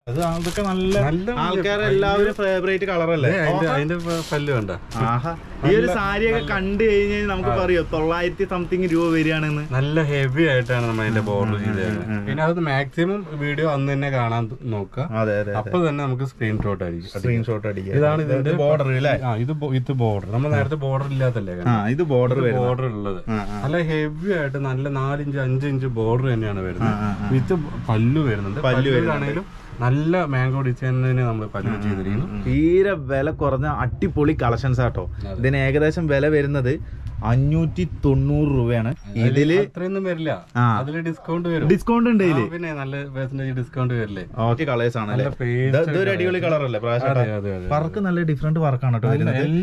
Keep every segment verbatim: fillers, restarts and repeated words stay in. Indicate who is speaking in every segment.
Speaker 1: അതൊക്കെ നല്ല ആൾക്കാരെ എല്ലാവരും ഫേവറേറ്റ് കളറല്ലേ.
Speaker 2: അതിന്റെ പല്ല് വേണ്ട.
Speaker 1: ആഹാ, ഈ ഒരു സാരിയൊക്കെ കണ്ടു കഴിഞ്ഞാൽ നമുക്ക് പറയാം തൊള്ളായിരത്തി സംതിങ് രൂപ വരികയാണെന്ന്.
Speaker 2: നല്ല ഹെവി ആയിട്ടാണ് നമ്മൾ അതിന്റെ ബോർഡർ ചെയ്തത്. പിന്നെ അത് മാക്സിമം വീഡിയോ അന്ന് തന്നെ കാണാൻ നോക്കുക.
Speaker 1: അതെ അതെ,
Speaker 2: അപ്പൊ തന്നെ നമുക്ക് സ്ക്രീൻഷോട്ട് അടിക്കും.
Speaker 1: സ്ക്രീൻഷോട്ട് അടിക്കുക.
Speaker 2: ഇതാണ് ഇതിന്റെ
Speaker 1: ബോർഡർ അല്ലേ?
Speaker 2: ഇത് ഇത് ബോർഡർ. നമ്മൾ നേരത്തെ ബോർഡർ ഇല്ലാത്തല്ലേ,
Speaker 1: ഇത് ബോർഡർ
Speaker 2: ബോർഡർ ഉള്ളത്. നല്ല ഹെവി ആയിട്ട് നല്ല നാലിഞ്ച് അഞ്ച് ഇഞ്ച് ബോർഡർ തന്നെയാണ് വരുന്നത്. വിത്ത് പല്ലു വരുന്നുണ്ട്. പല്ലുകാണെങ്കിലും നല്ല മാംഗോ ഡിസൈൻ തന്നെ നമ്മൾ പല്ല് ചെയ്തിരിക്കുന്നു.
Speaker 1: തീരെ വില കുറഞ്ഞ അടിപൊളി കളക്ഷൻസ് ആട്ടോ. ഇതിന് ഏകദേശം വില വരുന്നത് അഞ്ഞൂറ്റി തൊണ്ണൂറ് രൂപയാണ്. ഇതില്
Speaker 2: അത്രയൊന്നും വരില്ല, അതില് ഡിസ്കൗണ്ട് വരും.
Speaker 1: ഡിസ്കൗണ്ട് ഉണ്ട് ഇതില്,
Speaker 2: പിന്നെ നല്ല പെർസെന്റേജ് ഡിസ്കൗണ്ട് വരില്ലേ.
Speaker 1: ഓക്കെ, കളേഴ്സ് ആണ്. ഇതൊരു അടിപൊളി കളർ അല്ലേ? വർക്ക് നല്ല ഡിഫറെന്റ് വർക്കാണ് കേട്ടോ.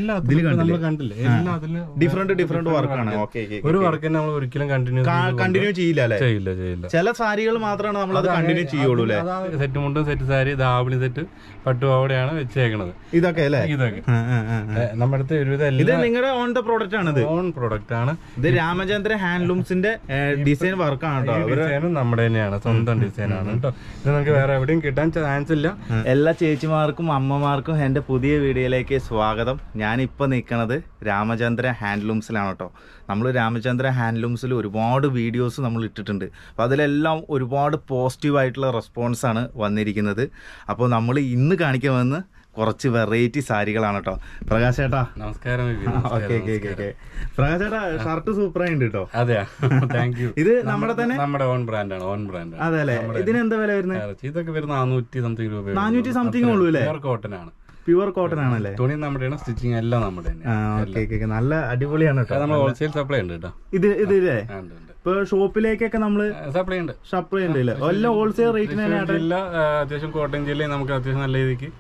Speaker 1: ഡിഫറെന്റ് ഡിഫറെന്റ് വർക്കാണ്. ഓക്കെ,
Speaker 2: ഒരു വർക്ക് നമ്മൾ ഒരിക്കലും കണ്ടിന്യൂ
Speaker 1: കണ്ടിന്യൂ ചെയ്യില്ല അല്ലേ?
Speaker 2: ചെയ്യില്ല ചെയ്യില്ല
Speaker 1: ചില സാരികൾ മാത്രമാണ് നമ്മൾ അത് കണ്ടിന്യൂ ചെയ്യുള്ളൂ അല്ലേ?
Speaker 2: സെറ്റ് മുണ്ടും സെറ്റ് സാരി, ദാവണി സെറ്റ്, പട്ടുപാവടയാണ് വെച്ചേക്കണത്.
Speaker 1: ഇതൊക്കെ അല്ലേ?
Speaker 2: ഇതൊക്കെ നമ്മുടെ അടുത്ത് ഒരുവിധം
Speaker 1: ഇത് നിങ്ങളുടെ ഓൺ ദ പ്രോഡക്റ്റ് ആണ്. ഇത്
Speaker 2: ഓൺ പ്രോഡക്റ്റ് ആണ്.
Speaker 1: ഇത് രാമചന്ദ്ര ഹാൻഡ്ലൂംസിന്റെ ഡിസൈൻ വർക്കാണ് കേട്ടോ.
Speaker 2: ഡിസൈനും നമ്മുടെ തന്നെയാണ്, സ്വന്തം ഡിസൈൻ ആണ് കേട്ടോ. ഇത് നമുക്ക് വേറെ എവിടെയും കിട്ടാൻ ചാൻസ് ഇല്ല.
Speaker 1: എല്ലാ ചേച്ചിമാർക്കും അമ്മമാർക്കും എന്റെ പുതിയ വീഡിയോയിലേക്ക് സ്വാഗതം. ഞാനിപ്പോ നിൽക്കുന്നത് രാമചന്ദ്ര ഹാൻഡ്ലൂംസിലാണ് കേട്ടോ. നമ്മൾ രാമചന്ദ്ര ഹാൻഡ്ലൂംസിൽ ഒരുപാട് വീഡിയോസ് നമ്മൾ ഇട്ടിട്ടുണ്ട്. അപ്പോൾ അതിലെല്ലാം ഒരുപാട് പോസിറ്റീവായിട്ടുള്ള റെസ്പോൺസാണ് വന്നിരിക്കുന്നത്. അപ്പോൾ നമ്മൾ ഇന്ന് കാണിക്കുമെന്ന് കുറച്ച് വെറൈറ്റി സാരികളാണ് കേട്ടോ. പ്രകാശ് ചേട്ടാ
Speaker 2: നമസ്കാരം.
Speaker 1: ഓക്കെ ഓക്കെ ഓക്കെ പ്രകാശ് ചേട്ടാ, ഷർട്ട് സൂപ്പറായിട്ട് കേട്ടോ.
Speaker 2: അതെയാ, താങ്ക് യു.
Speaker 1: ഇത് നമ്മുടെ തന്നെ
Speaker 2: നമ്മുടെ ഓൺ ബ്രാൻഡാണ്. Own brand.
Speaker 1: അതെ അല്ലേ? ഇതിന് എന്താ വില വരുന്നത്?
Speaker 2: ഇതൊക്കെ വരുന്ന നാനൂറ്റി സംതിങ് രൂപ.
Speaker 1: നാനൂറ്റി സംതിങ് ഉള്ളൂ അല്ലേ?
Speaker 2: കോട്ടൺ ആണ്.
Speaker 1: പ്യുവർ കോട്ടൺ ആണല്ലേ?
Speaker 2: തുണി നമ്മുടെയാണ്, സ്റ്റിച്ചിങ് എല്ലാം നമ്മുടെ.
Speaker 1: നല്ല അടിപൊളിയാണ് കേട്ടോ.
Speaker 2: നമ്മൾ ഹോൾസെയിൽ സപ്ലൈ ഉണ്ട് കേട്ടോ.
Speaker 1: ഇത് ഇതില്ലേ ഇപ്പൊ ഷോപ്പിലേക്കൊക്കെ നമ്മള്
Speaker 2: സപ്ലൈ ഉണ്ട്.
Speaker 1: സപ്ലൈ ഉണ്ട് ഇല്ല? എല്ലാം ഹോൾസെയിൽ റേറ്റിന്
Speaker 2: അത്യാവശ്യം കോട്ടൺ ജില്ലയിൽ നമുക്ക് അത്യാവശ്യം നല്ല രീതിക്ക്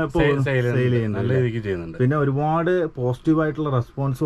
Speaker 2: നല്ല രീതിക്ക് ചെയ്യുന്നുണ്ട്.
Speaker 1: പിന്നെ ഒരുപാട് പോസിറ്റീവ് ആയിട്ടുള്ള റെസ്പോൺസ്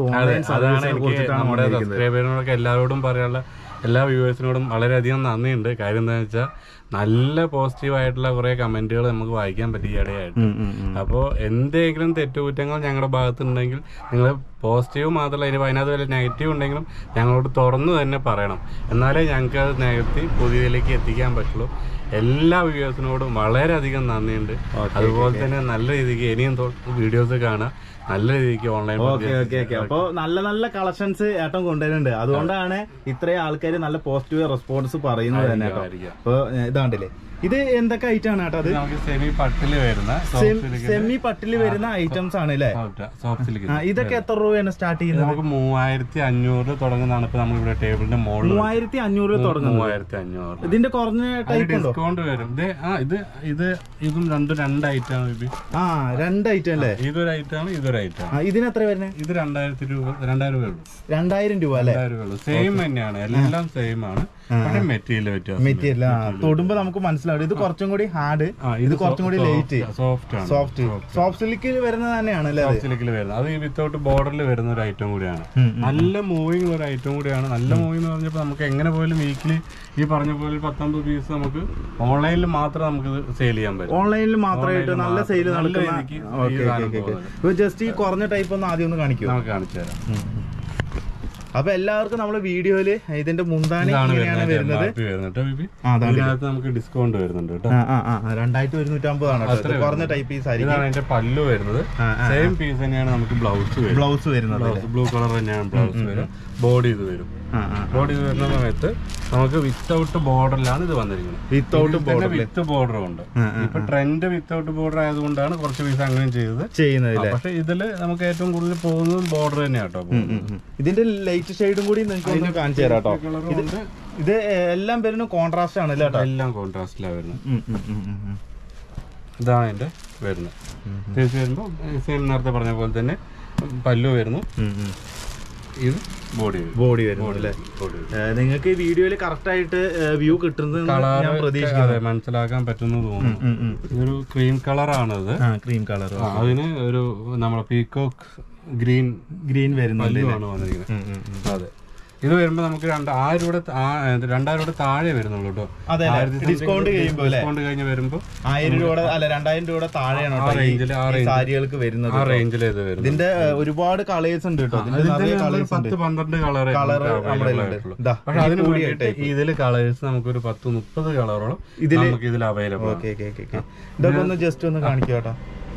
Speaker 2: നമ്മുടെ സബ്സ്ക്രൈബേഴ്സിനോടൊക്കെ എല്ലാവരോടും പറയാനുള്ള എല്ലാ വ്യൂവേഴ്സിനോടും വളരെയധികം നന്ദിയുണ്ട്. കാര്യം എന്താണെന്ന് വെച്ചാൽ നല്ല പോസിറ്റീവായിട്ടുള്ള കുറെ കമന്റുകൾ നമുക്ക് വായിക്കാൻ പറ്റിയ ഇടയായിട്ട്. അപ്പോൾ എന്തെങ്കിലും തെറ്റുകുറ്റങ്ങൾ ഞങ്ങളുടെ ഭാഗത്തുണ്ടെങ്കിൽ നിങ്ങൾ പോസിറ്റീവ് മാത്രമല്ല, ഇനി അതിനകത്ത് വല്ല നെഗറ്റീവ് ഉണ്ടെങ്കിലും ഞങ്ങളോട് തുറന്നു തന്നെ പറയണം. എന്നാലേ ഞങ്ങൾക്ക് അത് നികത്തി പുതിയതിലേക്ക് എത്തിക്കാൻ പറ്റുള്ളൂ. എല്ലാ വ്യൂവേഴ്സിനോടും വളരെയധികം നന്ദിയുണ്ട്. അതുപോലെ തന്നെ നല്ല രീതിക്ക് ഇനിയും വീഡിയോസ് കാണാം, നല്ല രീതിക്ക് ഓൺലൈൻ.
Speaker 1: അപ്പൊ നല്ല നല്ല കളക്ഷൻസ് ഏട്ടൻ കൊണ്ടുവരുന്നുണ്ട്. അതുകൊണ്ടാണ് ഇത്രയും ആൾക്കാർ നല്ല പോസിറ്റീവ് റെസ്പോൺസ് പറയുന്നത് തന്നെ. അപ്പൊ ഇതാണ്ടില്ലേ, ഇത് എന്തൊക്കെ ഐറ്റം ആണ് കേട്ടോ? അത്
Speaker 2: സെമി പട്ടില് വരുന്ന
Speaker 1: സെമി പട്ടില് വരുന്ന ഐറ്റംസ് ആണ് അല്ലേ? ഇതൊക്കെ എത്ര രൂപയാണ് സ്റ്റാർട്ട് ചെയ്യുന്നത്?
Speaker 2: നമുക്ക് മൂവായിരത്തി അഞ്ഞൂറ് തുടങ്ങുന്നതാണ് ഇപ്പൊ നമ്മൾ ഇവിടെ ടേബിളിന്റെ മുകളിൽ.
Speaker 1: മൂവായിരത്തി അഞ്ഞൂറ് തുടങ്ങുന്നത്.
Speaker 2: മൂവായിരത്തി അഞ്ഞൂറ്.
Speaker 1: ഇതിന്റെ കുറഞ്ഞ ടൈപ്പ്
Speaker 2: ഡിസ്കൗണ്ട് വരും. ഇത് ഇത് ഇതും രണ്ടും രണ്ട് ഐറ്റം ആണ്.
Speaker 1: ആ, രണ്ട് ഐറ്റം അല്ലേ?
Speaker 2: ഇതൊരു ഐറ്റം ആണ്, ഇതൊരു ഐറ്റം.
Speaker 1: ഇതിന് എത്ര വരുന്നത്?
Speaker 2: ഇത് രണ്ടായിരത്തി രൂപ രണ്ടായിരം രൂപ ഉള്ളൂ.
Speaker 1: രണ്ടായിരം രൂപ അല്ലേ?
Speaker 2: സെയിം തന്നെയാണ്, എല്ലാം സെയിം ആണ്. മെറ്റീരിയൽ വ്യത്യാസം.
Speaker 1: മെറ്റീരിയൽ തൊടുമ്പോ നമുക്ക് മനസ്സിലാവും. ഇത് കുറച്ചും കൂടി ഹാർഡ്, ഇത് കുറച്ചും കൂടി ലൈറ്റ്,
Speaker 2: സോഫ്റ്റ് ആണ്.
Speaker 1: സോഫ്റ്റ് സോഫ്റ്റ് സിൽക്കിൽ വരുന്നത് തന്നെയാണ് അല്ലേ?
Speaker 2: സോഫ്റ്റ് സിൽക്കിൽ വരുന്നത്. അത് വിത്തൗട്ട് ബോർഡറിൽ വരുന്ന ഒരു ഐറ്റം കൂടിയാണ്. നല്ല മൂവിങ് ഒരു ഐറ്റം കൂടിയാണ്. നല്ല മൂവിങ് എന്ന് പറഞ്ഞപ്പോൾ നമുക്ക് എങ്ങനെ പോലും വീക്കിലി ഈ പറഞ്ഞ പോലെ പത്തൊമ്പത് പീസ് നമുക്ക് ഓൺലൈനിൽ മാത്രം നമുക്ക് സെയിൽ ചെയ്യാൻ പറ്റും.
Speaker 1: ഓൺലൈനിൽ മാത്രമായിട്ട് നല്ല സെയിൽ നടക്കുന്ന. ജസ്റ്റ് ഈ കുറഞ്ഞ ടൈപ്പ് ഒന്ന് ആദ്യം ഒന്ന് കാണിക്കും.
Speaker 2: നമുക്ക് കാണിച്ചു തരാം.
Speaker 1: അപ്പൊ എല്ലാവർക്കും നമ്മള് വീഡിയോയില് ഇതിന്റെ മുന്താണി വരുന്നത്.
Speaker 2: നമുക്ക് ഡിസ്കൗണ്ട് വരുന്നുണ്ട് കേട്ടോ.
Speaker 1: രണ്ടായിരത്തി ഒരുന്നൂറ്റി അമ്പതാണ് കുറഞ്ഞ ടൈപ്പ് ഈ സാരി.
Speaker 2: ഇതാണ് അതിന്റെ പല്ലു വരുന്നത്. സെയിം പീസ് തന്നെയാണ് നമുക്ക് ബ്ലൗസ്
Speaker 1: ബ്ലൗസ് വരുന്നത്.
Speaker 2: ബ്ലൂ കളർ തന്നെയാണ് ബ്ലൗസ് വരും. ബോഡി ഇത് വരും. ബോഡി ഇത് വരുന്ന സമയത്ത് നമുക്ക് വിത്തൗട്ട് ബോർഡറിലാണ് ഇത് വന്നിരിക്കുന്നത്.
Speaker 1: വിത്തൗട്ട് ബോർഡർ
Speaker 2: വിത്ത് ബോർഡറും ഉണ്ട്. ഇപ്പൊ ട്രെൻഡ് വിത്തൗട്ട് ബോർഡർ ആയതുകൊണ്ടാണ് കുറച്ച് പീസ് അങ്ങനെ ചെയ്തത്
Speaker 1: ചെയ്യുന്നത്.
Speaker 2: പക്ഷെ ഇതില് നമുക്ക് ഏറ്റവും കൂടുതൽ പോകുന്നത് ബോർഡർ തന്നെയാട്ടോ.
Speaker 1: ഇതിന്റെ ലൈറ്റ് ഷെയ്ഡും കൂടി നിങ്ങൾക്ക് കാണിച്ചു തരാം കേട്ടോ. ഇത് എല്ലാം വരുന്ന കോൺട്രാസ്റ്റ് ആണ് കേട്ടോ.
Speaker 2: എല്ലാം കോൺട്രാസ്റ്റിലാണ് വരുന്നത്. ഇതാണ് അതിന്റെ വരുന്നത്. തിരിച്ചു വരുമ്പോ സെയിം നേരത്തെ പറഞ്ഞ പോലെ തന്നെ പല്ലു വരുന്നു. ഇത് ബോഡി
Speaker 1: ബോഡി വരുന്നു അല്ലേ? നിങ്ങൾക്ക് ഈ വീഡിയോയിൽ കറക്റ്റ് ആയിട്ട് വ്യൂ കിട്ടുന്നത്
Speaker 2: മനസ്സിലാക്കാൻ പറ്റുന്നു തോന്നുന്നു. ഇതൊരു ക്രീം കളറാണത്.
Speaker 1: Cream colour.
Speaker 2: അതിന് ഒരു നമ്മളെ പീകോക്ക് ഗ്രീൻ
Speaker 1: ഗ്രീൻ വരുന്നത്
Speaker 2: വന്നിരിക്കുന്നത്. അതെ, ഇത് വരുമ്പോ നമുക്ക് രണ്ടായിരം രൂപ രണ്ടായിരം രൂപ താഴെ വരുന്നുള്ളൂ കേട്ടോ.
Speaker 1: ഡിസ്കൗണ്ട്
Speaker 2: ഡിസ്കൗണ്ട് കഴിഞ്ഞ് വരുമ്പോ
Speaker 1: ആയിരം രൂപ അല്ല രണ്ടായിരം രൂപ താഴെയാണ്
Speaker 2: ആ റേഞ്ചിൽ ആ
Speaker 1: സാരികൾക്ക് വരുന്നത്.
Speaker 2: ആ റേഞ്ചിൽ ഇത് വരും.
Speaker 1: ഇതിന്റെ ഒരുപാട് കളേഴ്സ് ഉണ്ട് കേട്ടോ.
Speaker 2: പത്ത് പന്ത്രണ്ട് കളർ പക്ഷെ അതിന് വേണ്ടിയിട്ട് ഇതില് കളേഴ്സ് നമുക്കൊരു പത്ത് മുപ്പത് കളറോളം നമുക്ക് ഇതിൽ അവൈലബിൾ.
Speaker 1: ഇതൊക്കെ ഒന്ന് ജസ്റ്റ് ഒന്ന് കാണിക്കുക കേട്ടോ.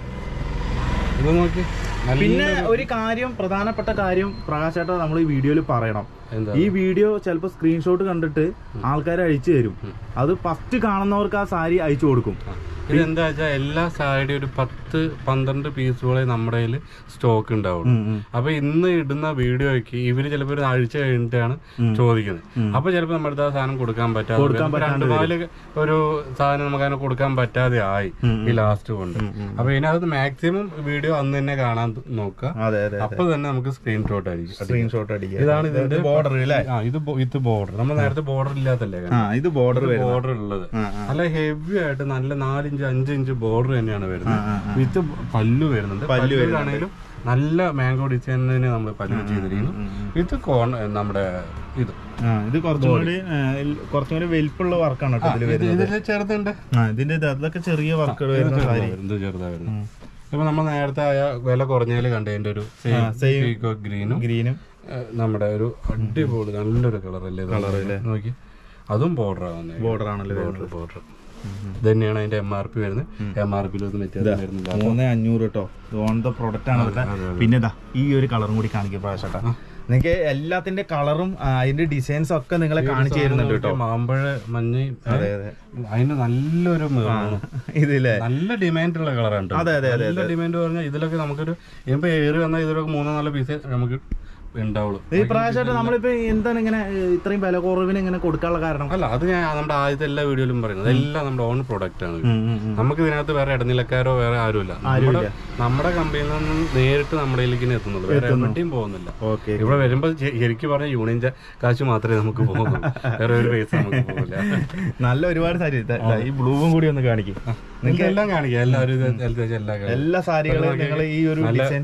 Speaker 2: ഇത് നോക്കി.
Speaker 1: പിന്നെ ഒരു കാര്യം, പ്രധാനപ്പെട്ട കാര്യം പ്രകാശ് ചേട്ടാ നമ്മൾ ഈ വീഡിയോയിൽ പറയണം. ഈ വീഡിയോ ചിലപ്പോ സ്ക്രീൻഷോട്ട് കണ്ടിട്ട് ആൾക്കാർ അയച്ചു തരും. അത് ഫസ്റ്റ് കാണുന്നവർക്ക് ആ സാരി അയച്ചു കൊടുക്കും.
Speaker 2: ഇതെന്താ വെച്ചാൽ എല്ലാ സാരിയുടെ ഒരു പത്ത് പന്ത്രണ്ട് പീസുകളെ നമ്മുടെ കയ്യിൽ സ്റ്റോക്ക് ഉണ്ടാവുള്ളൂ. അപ്പൊ ഇന്ന് ഇടുന്ന വീഡിയോയ്ക്ക് ഇവര് ചിലപ്പോ ഒരു ആഴ്ച കഴിഞ്ഞിട്ടാണ് ചോദിക്കുന്നത്. അപ്പൊ ചിലപ്പോ നമ്മുടെ അടുത്ത് ആ സാധനം കൊടുക്കാൻ പറ്റാതെ രണ്ടു നാല് ഒരു സാധനം നമുക്ക് അങ്ങനെ കൊടുക്കാൻ പറ്റാതെ ആയി ഈ ലാസ്റ്റ് കൊണ്ട്. അപ്പൊ ഇതിനകത്ത് മാക്സിമം വീഡിയോ അന്ന് തന്നെ കാണാൻ നോക്കുക. അപ്പൊ തന്നെ നമുക്ക് സ്ക്രീൻഷോട്ട് അടിക്കും.
Speaker 1: സ്ക്രീൻഷോട്ട് അടിക്കും.
Speaker 2: ഇതാണ് ഇതിന്റെ ബോർഡർ അല്ലേ? ആ ഇത് ഇത് ബോർഡർ. നമ്മൾ നേരത്തെ ബോർഡർ ഇല്ലാത്തല്ലേ
Speaker 1: ഇത് ബോർഡർ
Speaker 2: ബോർഡർ ഉള്ളത്. നല്ല ഹെവി ആയിട്ട് നല്ല നാലിഞ്ച് അഞ്ച് ഇഞ്ച് ബോർഡർ തന്നെയാണ് വരുന്നത്. വിത്ത് പല്ലു വരുന്നുണ്ട്. പല്ലുവാണെങ്കിലും നല്ല മാംഗോ ഡിസൈൻ തന്നെ നമ്മൾ പല്ലു ചെയ്തിരിക്കുന്നു. വിത്ത് കോൺ നമ്മുടെ ഇത്
Speaker 1: ഇത് കുറച്ചുകൂടി കുറച്ചുകൂടി വലിപ്പുള്ള വർക്കാണ്
Speaker 2: ഇതിൽ ചെറുതുണ്ട്.
Speaker 1: ഇതിന്റെ അതൊക്കെ ചെറിയ വർക്കുകൾ
Speaker 2: ചെറുതാ വരുന്നത്. ഇപ്പൊ നമ്മൾ നേരത്തെ ആയ വില കുറഞ്ഞതിൽ കണ്ടതിന്റെ ഒരു ഗ്രീനും ഗ്രീനും നമ്മുടെ ഒരു അടിപൊളി നല്ലൊരു കളറല്ലേ കളറല്ലേ നോക്കി. അതും ബോർഡർ ആവുന്നത്.
Speaker 1: ബോർഡർ ആണല്ലോ
Speaker 2: ബോർഡർ തന്നെയാണ് അതിന്റെ എം ആർ പി വരുന്നത്. എം ആർ പിയിൽ വ്യത്യാസം വരുന്നില്ല.
Speaker 1: മൂന്ന് അഞ്ഞൂറ് കേട്ടോ. ഓൺ ദ പ്രൊഡക്റ്റ് ആണ്. പിന്നെ ഇതാ ഈ ഒരു കളറും കൂടി കാണിക്കും പ്രാവശ്യട്ടാ. നിങ്ങൾക്ക് എല്ലാത്തിന്റെ കളറും അതിന്റെ ഡിസൈൻസും ഒക്കെ നിങ്ങളെ കാണിച്ചു തരുന്നുണ്ട് കേട്ടോ.
Speaker 2: മാമ്പഴ മഞ്ഞ അതിന് നല്ലൊരു ഇതില്ലേ നല്ല ഡിമാൻഡ് ഉള്ള കളറാണ്.
Speaker 1: അതെ അതെ അതെ
Speaker 2: നല്ല ഡിമാൻഡ് പറഞ്ഞാൽ ഇതിലൊക്കെ നമുക്കൊരു ഇപ്പൊ ഏറി വന്നാൽ ഇതിലൊക്കെ മൂന്നോ നാലോ പീസ് നമുക്ക് ഉണ്ടാവുള്ളൂ.
Speaker 1: ഈ പ്രാവശ്യമായിട്ട് നമ്മളിപ്പോ എന്താണ് ഇങ്ങനെ ഇത്രയും വില കുറവിന് ഇങ്ങനെ കൊടുക്കാനുള്ള കാരണം?
Speaker 2: അല്ല, അത് ഞാൻ നമ്മുടെ ആദ്യത്തെ എല്ലാ വീഡിയോയിലും പറയുന്നത് എല്ലാം നമ്മുടെ ഓൺ പ്രൊഡക്റ്റ് ആണ്. നമുക്ക് ഇതിനകത്ത് വേറെ ഇടനിലക്കാരോ വേറെ ആരുമില്ല. നമ്മുടെ കമ്പനിയിൽ നിന്ന് നേരിട്ട് നമ്മുടെ ഇതിലേക്ക് എത്തുന്നുള്ളൂ. വേറെ എവിടെയും പോകുന്നില്ല. ഇവിടെ വരുമ്പോ ശരിക്കും പറഞ്ഞാൽ യൂണിയൻ കാശ് മാത്രമേ നമുക്ക് പോകുന്നുള്ളൂ. വേറെ ഒരു പൈസ നമുക്ക് പോകില്ല.
Speaker 1: നല്ല ഒരുപാട് സാരി. ഈ ബ്ലൂവും കൂടി ഒന്ന് കാണിക്കും.
Speaker 2: നിങ്ങൾക്ക് എല്ലാം കാണിക്കാം. എല്ലാവരും
Speaker 1: എല്ലാ സാരികളും നിങ്ങൾ ഈ ഒരു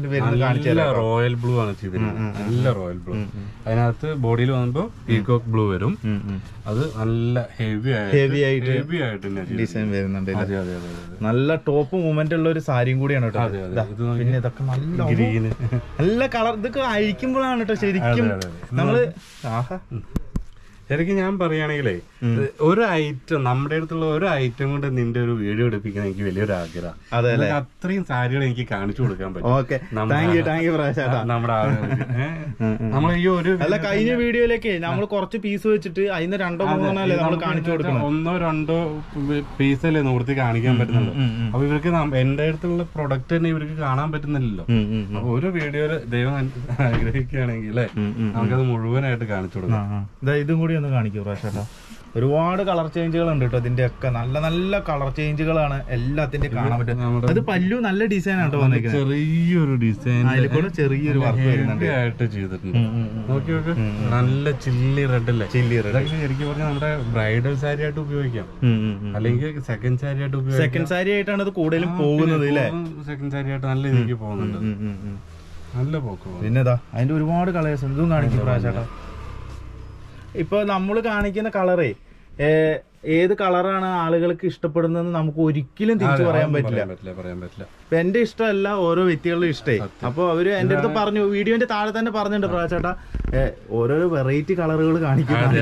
Speaker 2: റോയൽ ബ്ലൂ ആണ് ചെയ്തിരിക്കുന്നത്. നല്ല റോയൽ ബ്ലൂ. അതിനകത്ത് ബോഡിയിൽ വന്നപ്പോ പീകോക്ക് ബ്ലൂ വരും. അത് നല്ല ഹെവി
Speaker 1: ഹെവി ആയിട്ട്
Speaker 2: ഹെവി ആയിട്ട്
Speaker 1: ഡിസൈൻ വരുന്നുണ്ട്. നല്ല ടോപ്പ് മൂവ്മെന്റ് ഉള്ള ഒരു സാരിയും കൂടിയാണ് കേട്ടോ. പിന്നെ ഇതൊക്കെ നല്ല ഗ്രീന് നല്ല കളർ. ഇതൊക്കെ അഴിക്കുമ്പോഴാണ് കേട്ടോ ശരിക്കും നമ്മള് ആഹാ.
Speaker 2: ശരിക്കും ഞാൻ പറയുകയാണെങ്കിലേ ഒരു ഐറ്റം നമ്മുടെ അടുത്തുള്ള ഒരു ഐറ്റം കൊണ്ട് നിന്റെ ഒരു വീഡിയോ എടുപ്പിക്കാൻ എനിക്ക് വലിയൊരു ആഗ്രഹം. അത്രയും സാരികൾ എനിക്ക് കാണിച്ചു കൊടുക്കാൻ പറ്റും നമ്മുടെ ആളുകൾക്ക്. നമ്മൾ ഈ ഒരു
Speaker 1: അല്ല കഴിഞ്ഞ വീഡിയോയിലേക്ക് നമ്മൾ കുറച്ച് പീസ് വെച്ചിട്ട് അതിന് രണ്ടോ മൂന്നോ അല്ലേ നമ്മൾ കാണിച്ചു കൊടുക്കണം.
Speaker 2: ഒന്നോ രണ്ടോ പീസല്ലേ നിവൃത്തി കാണിക്കാൻ പറ്റുന്നുള്ളൂ. അപ്പൊ ഇവർക്ക് എന്റെ അടുത്തുള്ള പ്രൊഡക്റ്റ് തന്നെ ഇവർക്ക് കാണാൻ പറ്റുന്നില്ലല്ലോ. അപ്പൊ ഒരു വീഡിയോയില് ദൈവം ആഗ്രഹിക്കുകയാണെങ്കിൽ നമുക്കത് മുഴുവനായിട്ട് കാണിച്ചു കൊടുക്കാം.
Speaker 1: ഇതും കൂടി ഒന്ന് കാണിക്കൂ പ്രാവശ്യം. ഒരുപാട് കളർ ചേഞ്ചുകൾ ഉണ്ട് കേട്ടോ. ഇതിന്റെ ഒക്കെ നല്ല നല്ല കളർ ചേഞ്ചുകളാണ് എല്ലാത്തിന്റെ കാണാൻ പറ്റും. അത് പല്ലു നല്ല ഡിസൈൻ ആണ് വന്നിരിക്കുന്നത്.
Speaker 2: ചെറിയൊരു ഡിസൈൻ
Speaker 1: അതിൽ കൂടെ ചെറിയൊരു വർക്ക് വരുന്നുണ്ട്
Speaker 2: ആയിട്ട് ചെയ്തിട്ടുണ്ട്. നോക്കി നോക്ക്. നല്ല ചില്ലി റെഡ് അല്ലേ? ചില്ലി റെഡ് ശരിക്കും പറഞ്ഞാൽ നമ്മുടെ ബ്രൈഡൽ സാരി ആയിട്ട് ഉപയോഗിക്കാം. അല്ലെങ്കിൽ സെക്കൻഡ് സാരി ആയിട്ട് ഉപയോഗിക്കാം.
Speaker 1: സെക്കൻഡ് സാരി ആയിട്ടാണ് അത് കൂടുതലും പോകുന്നത് അല്ലേ?
Speaker 2: സെക്കൻഡ് സാരി ആയിട്ട് നല്ല രീതിക്ക് പോകുന്നുണ്ട്. നല്ല പോക്ക്.
Speaker 1: പിന്നെതാ അതിന്റെ ഒരുപാട് കളേഴ്സ് ഇതും കാണിക്കും പ്രാവശ്യം. ഇപ്പൊ നമ്മൾ കാണിക്കുന്ന കളറേ ഏത് കളറാണ് ആളുകൾക്ക് ഇഷ്ടപ്പെടുന്നതെന്ന് നമുക്ക് ഒരിക്കലും തിരിച്ചു പറയാൻ പറ്റില്ല. ഇപ്പൊ എന്റെ ഇഷ്ടമല്ല ഓരോ വ്യക്തികളുടെ ഇഷ്ടേ. അപ്പൊ അവര് എന്റെ അടുത്ത് പറഞ്ഞു, വീഡിയോന്റെ താഴെ തന്നെ പറഞ്ഞിട്ടുണ്ട് പ്രാചേട്ടാ ഓരോരോ വെറൈറ്റി കളറുകൾ കാണിക്കും.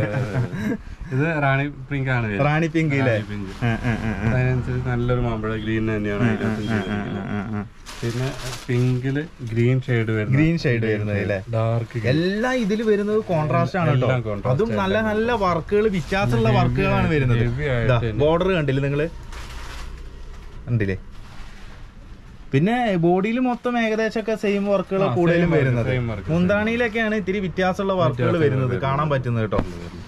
Speaker 2: ഇത് റാണി പിങ്ക് ആണ്.
Speaker 1: റാണി പിങ്ക് ഇല്ലേ?
Speaker 2: അതിനനുസരിച്ച് നല്ലൊരു മാമ്പഴ ഗ്രീൻ തന്നെയാണ്. പിന്നെ പിങ്കില് ഗ്രീൻ ഷെയ്ഡ് വരുന്നത്.
Speaker 1: ഗ്രീൻ ഷെയ്ഡ് വരുന്നത് ഡാർക്ക് എല്ലാം ഇതിൽ വരുന്നത് കോൺട്രാസ്റ്റ് ആണ് കേട്ടോ. അതും നല്ല നല്ല വർക്കുകൾ, വ്യത്യാസമുള്ള വർക്കുകളാണ് വരുന്നത്. ബോർഡർ കണ്ടില്ലേ നിങ്ങള്? കണ്ടില്ലേ? പിന്നെ ബോഡിയിൽ മൊത്തം ഏകദേശം ഒക്കെ സെയിം വർക്കുകൾ കൂടുതലും വരുന്നത്. മുന്താണിയിലൊക്കെയാണ് ഇത്തിരി വ്യത്യാസമുള്ള വർക്കുകൾ വരുന്നത് കാണാൻ പറ്റുന്നത് കേട്ടോ.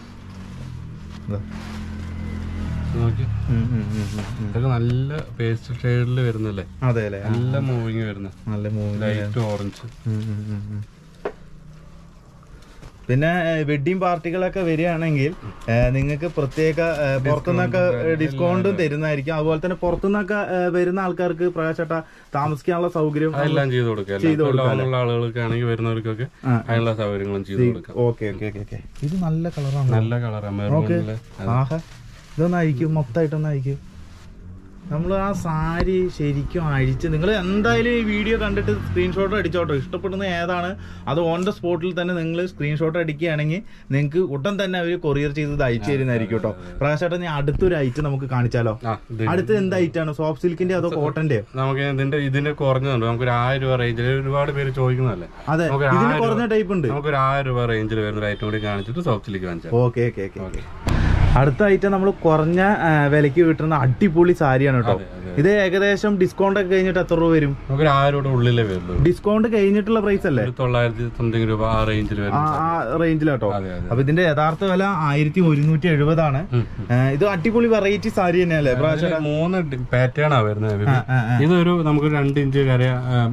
Speaker 2: ഇതൊക്കെ നല്ല പേസ്റ്റ് ഷെയ്ഡിൽ വരുന്നല്ലേ?
Speaker 1: അതെ അല്ലേ?
Speaker 2: നല്ല മൂവിങ് വരുന്ന
Speaker 1: നല്ല മൂവിങ്
Speaker 2: ലൈറ്റ് ഓറഞ്ച്.
Speaker 1: പിന്നെ വെഡിങ് പാർട്ടികളൊക്കെ വരികയാണെങ്കിൽ നിങ്ങൾക്ക് പ്രത്യേക പുറത്തുനിന്നൊക്കെ ഡിസ്കൗണ്ടും തരുന്നതായിരിക്കും. അതുപോലെ തന്നെ പുറത്തുനിന്നൊക്കെ വരുന്ന ആൾക്കാർക്ക് പ്രകാശേട്ടാ താമസിക്കാനുള്ള സൗകര്യം
Speaker 2: എല്ലാം ചെയ്തു കൊടുക്കാം. ചെയ്തു കൊടുക്കാനുള്ള ആളുകൾക്ക് ആണെങ്കിൽ വരുന്നവർക്കൊക്കെ അതിനുള്ള സൗകര്യങ്ങളും ചെയ്തു കൊടുക്കാം.
Speaker 1: ഓക്കെ ഓക്കെ ഓക്കെ ഓക്കെ ഇത് നല്ല കളറാണ്.
Speaker 2: നല്ല കളറാണ്.
Speaker 1: ആഹാ ഇതൊന്ന് അയക്കും, മൊത്തമായിട്ടൊന്ന് അയക്കും. നമ്മൾ ആ സാരി ശരിക്കും അഴിച്ച് നിങ്ങൾ എന്തായാലും ഈ വീഡിയോ കണ്ടിട്ട് സ്ക്രീൻഷോട്ട് അടിച്ചോട്ടോ. ഇഷ്ടപ്പെടുന്ന ഏതാണ് അത് ഓൺ ദ സ്പോട്ടിൽ തന്നെ നിങ്ങൾ സ്ക്രീൻഷോട്ട് അടിക്കുകയാണെങ്കിൽ നിങ്ങൾക്ക് ഉടൻ തന്നെ അവർ കൊറിയർ ചെയ്ത് അയച്ചു തരുന്നതായിരിക്കും കേട്ടോ. പ്രകാശേട്ടൻ ഞാൻ അടുത്തൊരു ഐറ്റം നമുക്ക് കാണിച്ചാലോ? അടുത്ത് എന്ത് ഐറ്റാണ്? സോഫ്റ്റ് സിൽക്കിന്റെ അതോ കോട്ടന്റെയോ?
Speaker 2: നമുക്ക് ഇതിന്റെ ഇതിന്റെ കുറഞ്ഞുണ്ട്. നമുക്ക് ഒരു ആയിരം രൂപ റേഞ്ചിൽ ഒരുപാട് പേര് ചോദിക്കുന്നതല്ലേ.
Speaker 1: അതെ, ഇതിന് കുറഞ്ഞ ടൈപ്പ് ഉണ്ട്.
Speaker 2: നമുക്ക് ഒരു ആയിരം രൂപ റേഞ്ചിൽ വരുന്ന ഒരു ഐറ്റം കൂടി കാണിച്ചിട്ട് സോഫ്റ്റ് സിൽക്ക് കാണിച്ചാൽ.
Speaker 1: Okay okay okay. അടുത്ത ഐറ്റം നമ്മൾ കുറഞ്ഞ വിലക്ക് കിട്ടുന്ന അടിപൊളി സാരിയാണ് കേട്ടോ. ഇത് ഏകദേശം ഡിസ്കൗണ്ട് ഒക്കെ കഴിഞ്ഞിട്ട് എത്ര രൂപ വരും?
Speaker 2: നമുക്ക് ആയിരം രൂപ ഉള്ളിലേ വരുള്ളൂ.
Speaker 1: ഡിസ്കൗണ്ട് കഴിഞ്ഞിട്ടുള്ള പ്രൈസ് അല്ലേ?
Speaker 2: തൊള്ളായിരത്തി സംതിങ് രൂപ ആ റേഞ്ചിൽ
Speaker 1: ആ റേഞ്ചിലാട്ടോ. അപ്പൊ ഇതിന്റെ യഥാർത്ഥ വില ആയിരത്തി ഒരുന്നൂറ്റി എഴുപതാണ്. ഇത് അടിപൊളി വെറൈറ്റി സാരി തന്നെയല്ലേ?
Speaker 2: മൂന്ന് പാറ്റേൺ ആ വരുന്നത്. ഇതൊരു നമുക്ക് രണ്ട് ഇഞ്ച് കര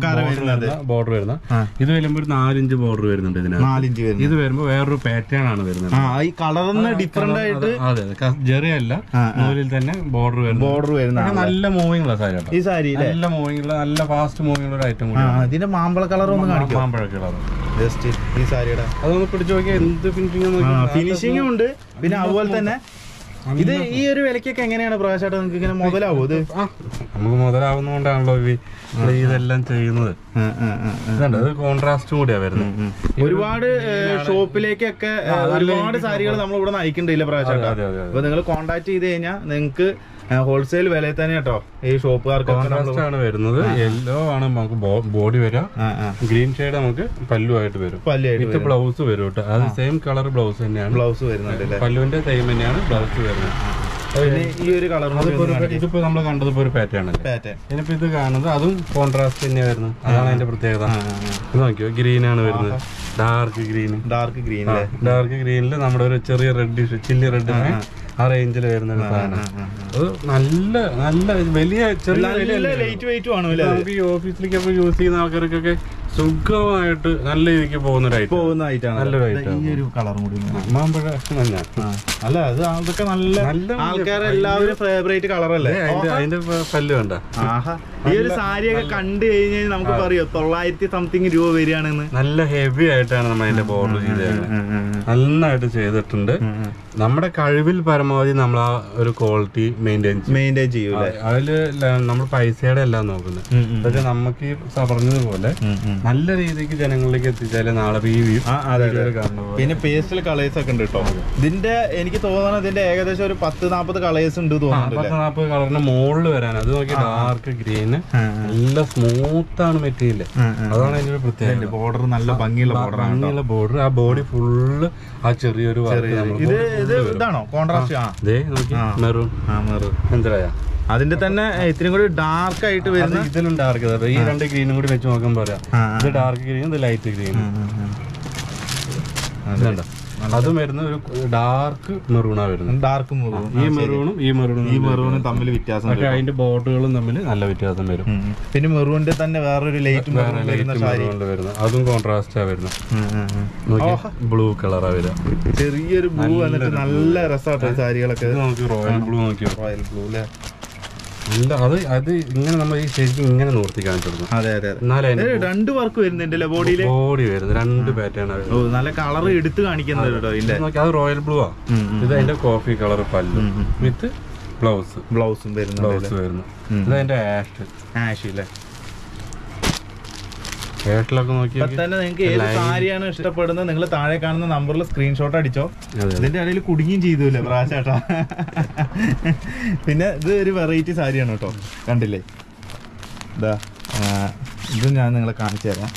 Speaker 2: ബോർഡർ വരുന്ന, ഇത് വരുമ്പോ ഒരു നാലിഞ്ച് ബോർഡർ വരുന്നുണ്ട്. ഇതിന് നാലിഞ്ച് വരുന്നത്. ഇത് വരുമ്പോ വേറൊരു പാറ്റേൺ ആണ് വരുന്നത്. ഈ കളറിന് ഡിഫറെന്റ് ആയിട്ട്. അതെ, ജെറിയല്ല, നൂലിൽ തന്നെ ബോർഡർ വരുന്നത്. ബോർഡർ വരുന്ന നല്ല മൂവിംഗ് ഉള്ള സാരി. ഈ സാരി നല്ല മൂവിംഗ് ഉള്ള, നല്ല ഫാസ്റ്റ് മൂവിംഗ് ഉള്ള ഒരു ഐറ്റം കൂടി. ഇതിന്റെ മാമ്പഴ കളർ ഒന്ന് കാണിക്കും. മാമ്പഴ കളർ ജസ്റ്റ് ഈ സാരിയുടെ അതൊന്ന് പിടിച്ചു നോക്കിയാൽ എന്ത് ഫിനിഷിംഗ് ഫിനിഷിംഗും ഉണ്ട്. പിന്നെ അതുപോലെ തന്നെ ഇത് ഈ ഒരു വിലക്കൊക്കെ എങ്ങനെയാണ് പ്രകാശായിട്ട് നിങ്ങൾക്ക് ഇങ്ങനെ മുതലാവും? ഇത് നമുക്ക് മുതലാവുന്നതുകൊണ്ടാണല്ലോ ഇതെല്ലാം ചെയ്യുന്നത്. കോൺട്രാസ്റ്റ് കൂടിയാ വരുന്നത്.
Speaker 1: ഒരുപാട് ഷോപ്പിലേക്കൊക്കെ ഒരുപാട് സാരികൾ നമ്മൾ ഇവിടെ നയിക്കണ്ടില്ല പ്രകാശായിട്ട്. അപ്പൊ നിങ്ങൾ കോൺടാക്ട് ചെയ്ത് കഴിഞ്ഞാൽ നിങ്ങൾക്ക് ഹോൾസെയിൽ വിലയിൽ തന്നെ കേട്ടോ ഈ ഷോപ്പുകാർക്ക്
Speaker 2: ആണ് വരുന്നത്. യെല്ലോ ആണ് നമുക്ക് ബോഡി വരാം, ഗ്രീൻ ഷെയ്ഡ് നമുക്ക് പല്ലുമായിട്ട് വരും. വിത്ത് ബ്ലൗസ് വരും കേട്ടോ. അത് സെയിം കളർ ബ്ലൗസ് തന്നെയാണ് ബ്ലൗസ് വരുന്നത്. പല്ലുവിന്റെ സെയിം തന്നെയാണ് ബ്ലൗസ് വരുന്നത്.
Speaker 1: ഈ ഒരു കളർ
Speaker 2: ഇതിപ്പോ നമ്മൾ കണ്ടത് ഒരു പാറ്റേൺ അല്ലേ. ഇനിയിപ്പോ ഇത് കാണുന്നത് അതും കോൺട്രാസ്റ്റ് തന്നെയാണ് വരുന്നത്. അതാണ് അതിന്റെ പ്രത്യേകത. ഇത് നോക്കിയോ, ഗ്രീൻ ആണ് വരുന്നത്. Dark green.
Speaker 1: Dark green
Speaker 2: dark ഗ്രീനിൽ നമ്മുടെ ഒരു ചെറിയ റെഡ് ചില്ലി റെഡ് ആ റേഞ്ചിൽ വരുന്ന ഒരു സാധനം. അത് നല്ല നല്ല വലിയ ചെറിയ
Speaker 1: ലൈറ്റ് വെയിറ്റും ആണ്.
Speaker 2: നമുക്ക് ഈ ഓഫീസിലേക്കൊക്കെ യൂസ് ചെയ്യുന്ന ആൾക്കാർക്കൊക്കെ സുഖമായിട്ട് നല്ല രീതിക്ക് പോകുന്ന
Speaker 1: പോകുന്ന ഐറ്റാണ്.
Speaker 2: നല്ലൊരു ഐറ്റം.
Speaker 1: ഈ ഒരു കളറും കൂടി
Speaker 2: മാമ്പഴ മഞ്ഞ
Speaker 1: അല്ല, അത് അതൊക്കെ നല്ല ആൾക്കാരെ എല്ലാവരും ഫേവറേറ്റ് കളറല്ലേ.
Speaker 2: അതിന്റെ പല്ല് വേണ്ട.
Speaker 1: ആഹാ, ഈ ഒരു സാരിയൊക്കെ കണ്ടു കഴിഞ്ഞാൽ നമുക്ക് പറയാം തൊള്ളായിരത്തി സംതിങ് രൂപ വരികയാണെന്ന്.
Speaker 2: നല്ല ഹെവി ആയിട്ടാണ് നമ്മൾ അതിന്റെ ബോർഡർ ചെയ്തത്. നന്നായിട്ട് ചെയ്തിട്ടുണ്ട്. നമ്മുടെ കഴിവിൽ പരമാവധി നമ്മൾ ആ ഒരു ക്വാളിറ്റി മെയിൻറ്റെയിൻ
Speaker 1: മെയിൻറ്റെയിൻ ചെയ്യും.
Speaker 2: അതില് നമ്മൾ പൈസയുടെ എല്ലാം നോക്കുന്നത്. പക്ഷെ നമുക്ക് ഈ പറഞ്ഞതുപോലെ നല്ല രീതിക്ക് ജനങ്ങളിലേക്ക് എത്തിച്ചാലേ നാളെ ഈ
Speaker 1: പിന്നെ പേസ്റ്റൽ കളേഴ്സ് ഒക്കെ ഉണ്ട് കേട്ടോ. ഇതിന്റെ എനിക്ക് തോന്നുന്നത് ഇതിന്റെ ഏകദേശം ഒരു പത്ത് നാപ്പത് കളേഴ്സ് ഉണ്ട് തോന്നുന്നു.
Speaker 2: പത്ത് നാപ്പത് കളറിന്റെ മുകളിൽ വരാൻ. അത് നോക്കി ഡാർക്ക് ഗ്രീന് നല്ല സ്മൂത്ത് ആണ് മെറ്റീരിയൽ. അതാണ് അതിന്റെ ഒരു പ്രത്യേകത.
Speaker 1: ബോർഡർ നല്ല ഭംഗിയുള്ള ബോർഡർ
Speaker 2: ഭംഗിയുള്ള ബോർഡർ. ആ ബോഡി ഫുള്ള് ആ ചെറിയൊരു
Speaker 1: ഇതാണോ കോൺട്രാസ്റ്റ്?
Speaker 2: മെറൂൺ മെറൂൺ എന്താ
Speaker 1: അതിന്റെ തന്നെ ഇത്തിരി കൂടി ഡാർക്ക് ആയിട്ട് വരുന്നത്.
Speaker 2: ഇതിലും ഡാർക്ക്. ഈ രണ്ട് ഗ്രീനും കൂടി വെച്ച് നോക്കുമ്പോൾ പറയാം. ഇത് ഡാർക്ക് ഗ്രീൻ, ഇത് ലൈറ്റ് ഗ്രീൻ. അതും വരുന്ന ഒരു ഡാർക്ക് മെറൂണാ വരുന്നത്.
Speaker 1: Dark maroon.
Speaker 2: ഈ മെറൂണും ഈ മെറൂണും
Speaker 1: ഈ മെറൂണും തമ്മിൽ വ്യത്യാസം.
Speaker 2: അതിന്റെ ബോർഡറുകളും തമ്മിൽ നല്ല വ്യത്യാസം വരും.
Speaker 1: പിന്നെ മെറൂണിന്റെ തന്നെ വേറൊരു ലൈറ്റ്
Speaker 2: വരുന്നത്. അതും കോൺട്രാസ്റ്റാ വരുന്നത്. ബ്ലൂ കളറാ വരിക.
Speaker 1: ചെറിയൊരു ബ്ലൂ വന്നിട്ട് നല്ല രസമായിട്ട് സാരികളൊക്കെ.
Speaker 2: നമുക്ക് റോയൽ ബ്ലൂ നോക്കിയോ.
Speaker 1: റോയൽ ബ്ലൂ അല്ലേ.
Speaker 2: ഇല്ല, അത് അത് ഇങ്ങനെ നമ്മൾ ഈ ശരിക്കും ഇങ്ങനെ നിർത്തി കാണിച്ചു കൊടുക്കും.
Speaker 1: അതെ അതെ. രണ്ട് വർക്ക് വരുന്നുണ്ടല്ലേ ബോഡിയില്? ബോഡി വരുന്നത് രണ്ട് പാറ്റേൺ. നല്ല കളർ എടുത്ത് കാണിക്കുന്നത്.
Speaker 2: അത് റോയൽ ബ്ലൂ ആ. ഇത് അതിന്റെ കോഫി കളർ പല്ല് വിത്ത് ബ്ലൗസ്.
Speaker 1: ബ്ലൗസും വരുന്നു.
Speaker 2: ബ്ലൗസ് വരുന്നു. ഇത് അതിന്റെ ആഷ്
Speaker 1: ആഷ് ഇല്ലേ.
Speaker 2: കേട്ടിലൊക്കെ നോക്കി
Speaker 1: തന്നെ നിങ്ങൾക്ക് ഏത് സാരിയാണ് ഇഷ്ടപ്പെടുന്നത് നിങ്ങൾ താഴെ കാണുന്ന നമ്പറിൽ സ്ക്രീൻഷോട്ട് അടിച്ചോ. ഇതിന്റെ ഇടയിൽ കുടുങ്ങിയും ചെയ്തൂല്ലേ പ്രാശേട്ടാ. പിന്നെ ഇത് ഒരു വെറൈറ്റി സാരിയാണ് കേട്ടോ. കണ്ടില്ലേ, ഇതാ ഇത് ഞാൻ നിങ്ങളെ കാണിച്ചു തരാം.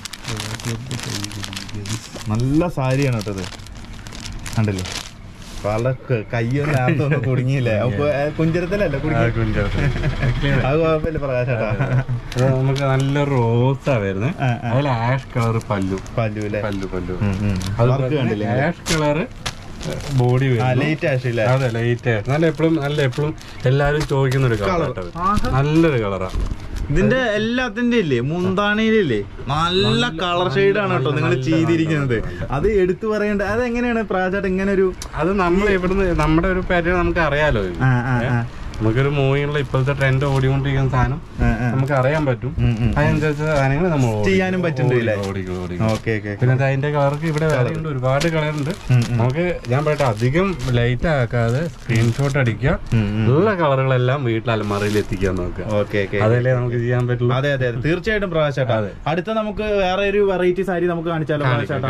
Speaker 1: നല്ല സാരിയാണ് കേട്ടോ ഇത്. കണ്ടില്ലേ, വളരെ കയ്യൊന്നും നേരത്തൊന്നും കുടുങ്ങിയില്ലേ. കുഞ്ചരത്തിലല്ലേ കുടുങ്ങി. അത് കുഴപ്പമില്ല പ്രകാശേട്ടാ.
Speaker 2: നമുക്ക് നല്ല റോസാ വരുന്നത്. അതിൽ ആഷ് കളർ പല്ലു.
Speaker 1: പല്ലു അല്ലേ.
Speaker 2: പല്ലു പല്ലു അത് കണ്ടില്ലേ. Ash colour body
Speaker 1: light ash ഇല്ലേ.
Speaker 2: അതെ, ലൈറ്റ് ആഷ്. നല്ല എപ്പോഴും നല്ല എപ്പോഴും എല്ലാരും ചോദിക്കുന്ന ഒരു കളർ. നല്ലൊരു കളറാ.
Speaker 1: ഇതിന്റെ എല്ലാത്തിന്റെ ഇല്ലേ മുന്താണിയിലില്ലേ നല്ല കളർ ഷെയ്ഡാണ് കേട്ടോ നിങ്ങൾ ചെയ്തിരിക്കുന്നത്. അത് എടുത്തു പറയേണ്ട അത് എങ്ങനെയാണ് പ്രാചാട്ട് ഇങ്ങനെ ഒരു
Speaker 2: അത് നമ്മൾ ഇവിടുന്ന് നമ്മുടെ ഒരു പാറ്റേൺ നമുക്ക് അറിയാലോ. നമുക്കൊരു മൂവിയുള്ള ഇപ്പോഴത്തെ ട്രെൻഡ് ഓടിക്കൊണ്ടിരിക്കുന്ന സാധനം നമുക്ക് അറിയാൻ പറ്റും. അതിനനുസരിച്ച് സാധനങ്ങൾ നമ്മൾ
Speaker 1: ചെയ്യാനും പറ്റുന്നില്ല.
Speaker 2: പിന്നെ അതിന്റെ കളർക്ക് ഇവിടെ വേറെ ഉണ്ട്, ഒരുപാട് കളറുണ്ട്. നമുക്ക് ഞാൻ പറയട്ടെ അധികം ലൈറ്റ് ആക്കാതെ സ്ക്രീൻഷോട്ട് അടിക്കുക, ഉള്ള കളറുകളെല്ലാം വീട്ടിൽ അലമാറയിൽ എത്തിക്കാൻ നോക്കുക. അതല്ലേ നമുക്ക് ചെയ്യാൻ പറ്റുള്ളൂ.
Speaker 1: അതെ അതെ തീർച്ചയായിട്ടും പ്രാവശ്യം. അടുത്ത നമുക്ക് വേറെ ഒരു വെറൈറ്റി സാരി നമുക്ക് കാണിച്ചാലോ?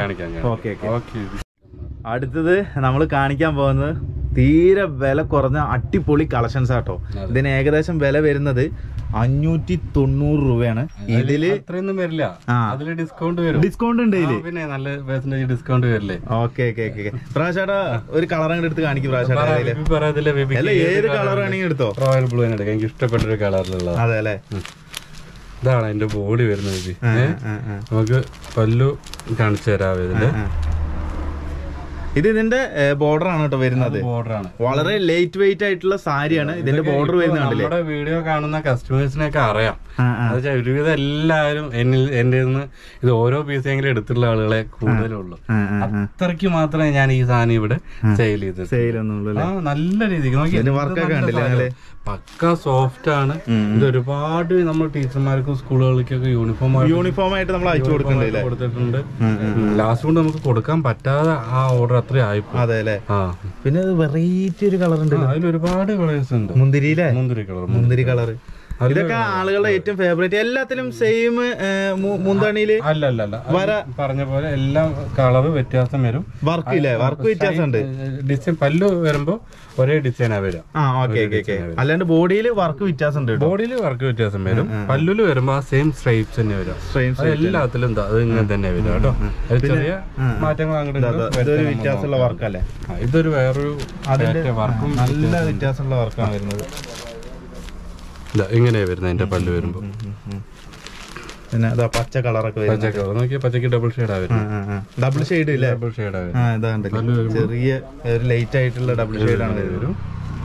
Speaker 1: അടുത്തത് നമ്മൾ കാണിക്കാൻ പോകുന്നത് തീരെ വില കുറഞ്ഞ അടിപൊളി കളക്ഷൻസ് ആട്ടോ. ഇതിന് ഏകദേശം വില വരുന്നത് അഞ്ഞൂറ്റി തൊണ്ണൂറ് രൂപയാണ്. ഇതില്
Speaker 2: വരില്ല, ഡിസ്കൗണ്ട് വരും.
Speaker 1: ഡിസ്കൗണ്ട് ഉണ്ട് ഇതില്,
Speaker 2: പിന്നെ നല്ല പെർസെന്റേജ് ഡിസ്കൗണ്ട് വരില്ലേ?
Speaker 1: Okay okay okay. പ്രാവശ്യം ഒരു കളർ അങ്ങോട്ട് എടുത്ത് കാണിക്കും. പ്രാവശ്യം ഏത് കളർ വേണമെങ്കിൽ എടുത്തോ.
Speaker 2: റോയൽ ബ്ലൂ എടുക്കാം, എനിക്ക് ഇഷ്ടപ്പെട്ട ഒരു കളറിലുള്ള.
Speaker 1: അതെ അല്ലേ,
Speaker 2: ഇതാണ് അതിന്റെ ബോഡി വരുന്നത്. നമുക്ക് പല്ലു കാണിച്ചു തരാം. ഇതിന്റെ
Speaker 1: ഇത് ഇതിന്റെ ബോർഡർ ആണ് കേട്ടോ വരുന്നത്. വളരെ ലൈറ്റ് വെയിറ്റ് ആയിട്ടുള്ള സാരിയാണ് ഇതിന്റെ ബോർഡർ വരുന്നത്.
Speaker 2: നമ്മുടെ വീഡിയോ കാണുന്ന കസ്റ്റമേഴ്സിനൊക്കെ അറിയാം. ഒരുവിധം എല്ലാവരും എന്നിൽ എന്റെ ഇത് ഓരോ പീസെങ്കിലും എടുത്തുള്ള ആളുകളെ കൂടുതലുള്ളൂ. അത്രയ്ക്ക് മാത്രമേ ഞാൻ ഈ സാധനം ഇവിടെ സെയിൽ ചെയ്ത് സെയിൽ നല്ല രീതിക്ക് നോക്കി. പക്ക സോഫ്റ്റ് ആണ്. ഇത് ഒരുപാട് നമ്മൾ ടീച്ചർമാർക്കും സ്കൂളുകൾക്കൊക്കെ യൂണിഫോം
Speaker 1: യൂണിഫോം ആയിട്ട് നമ്മൾ അയച്ചു
Speaker 2: കൊടുത്തിട്ടുണ്ട്. ലാസ്റ്റ് കൊണ്ട് നമുക്ക് കൊടുക്കാൻ പറ്റാതെ ആ ഓർഡർ അത്രയും ആയിപ്പോ.
Speaker 1: അതെ അല്ലേ. പിന്നെ വെറൈറ്റി ഒരു കളർ ഉണ്ട്,
Speaker 2: അതിൽ ഒരുപാട് കളേഴ്സ് ഉണ്ട്.
Speaker 1: മുന്തിരിയിലെ
Speaker 2: മുന്തിരി കളർ
Speaker 1: മുന്തിരി കളർ ഇതൊക്കെ ആളുകളുടെ ഏറ്റവും ഫേവറേറ്റ്. എല്ലാത്തിലും സെയിം മുന്താണിയില്
Speaker 2: അല്ല അല്ല അല്ല വര പറഞ്ഞ പോലെ എല്ലാം കളറ് വ്യത്യാസം വരും.
Speaker 1: വർക്ക് ഇല്ലേ, വർക്ക് വ്യത്യാസം ഉണ്ട്.
Speaker 2: ഡിസൈൻ പല്ലു വരുമ്പോ ഒരേ ഡിസൈനാ വരാം.
Speaker 1: അല്ലാണ്ട് ബോഡിയിൽ വർക്ക് വ്യത്യാസം ഉണ്ട്.
Speaker 2: ബോഡിയിൽ വർക്ക് വ്യത്യാസം വരും. പല്ലുല് വരുമ്പോ സെയിം സ്ട്രൈപ്സ് തന്നെ വരും. എല്ലാത്തിലും എന്താ അത് ഇങ്ങനെ തന്നെ വരും കേട്ടോ. ചെറിയ മാറ്റങ്ങൾ അങ്ങോട്ട്
Speaker 1: വ്യത്യാസമുള്ള വർക്കല്ലേ.
Speaker 2: ഇതൊരു വേറൊരു വർക്കും
Speaker 1: നല്ല വ്യത്യാസമുള്ള വർക്കാണ് വരുന്നത്.
Speaker 2: ഇങ്ങനെയാ വരുന്നത് അതിന്റെ പല്ല് വരുമ്പോ.
Speaker 1: പിന്നെ പച്ച കളറൊക്കെ
Speaker 2: പച്ച കളർ നോക്കിയാ പച്ചക്ക് ഡബിൾ ഷെയ്ഡ് ആവും.
Speaker 1: ഡബിൾ ഷെയ്ഡ് ഇല്ല,
Speaker 2: ഡബിൾ ഷെയ്ഡ്
Speaker 1: ചെറിയ ഒരു ലൈറ്റ് ആയിട്ടുള്ള ഡബിൾ ഷെയ്ഡ് ആണ് വരും.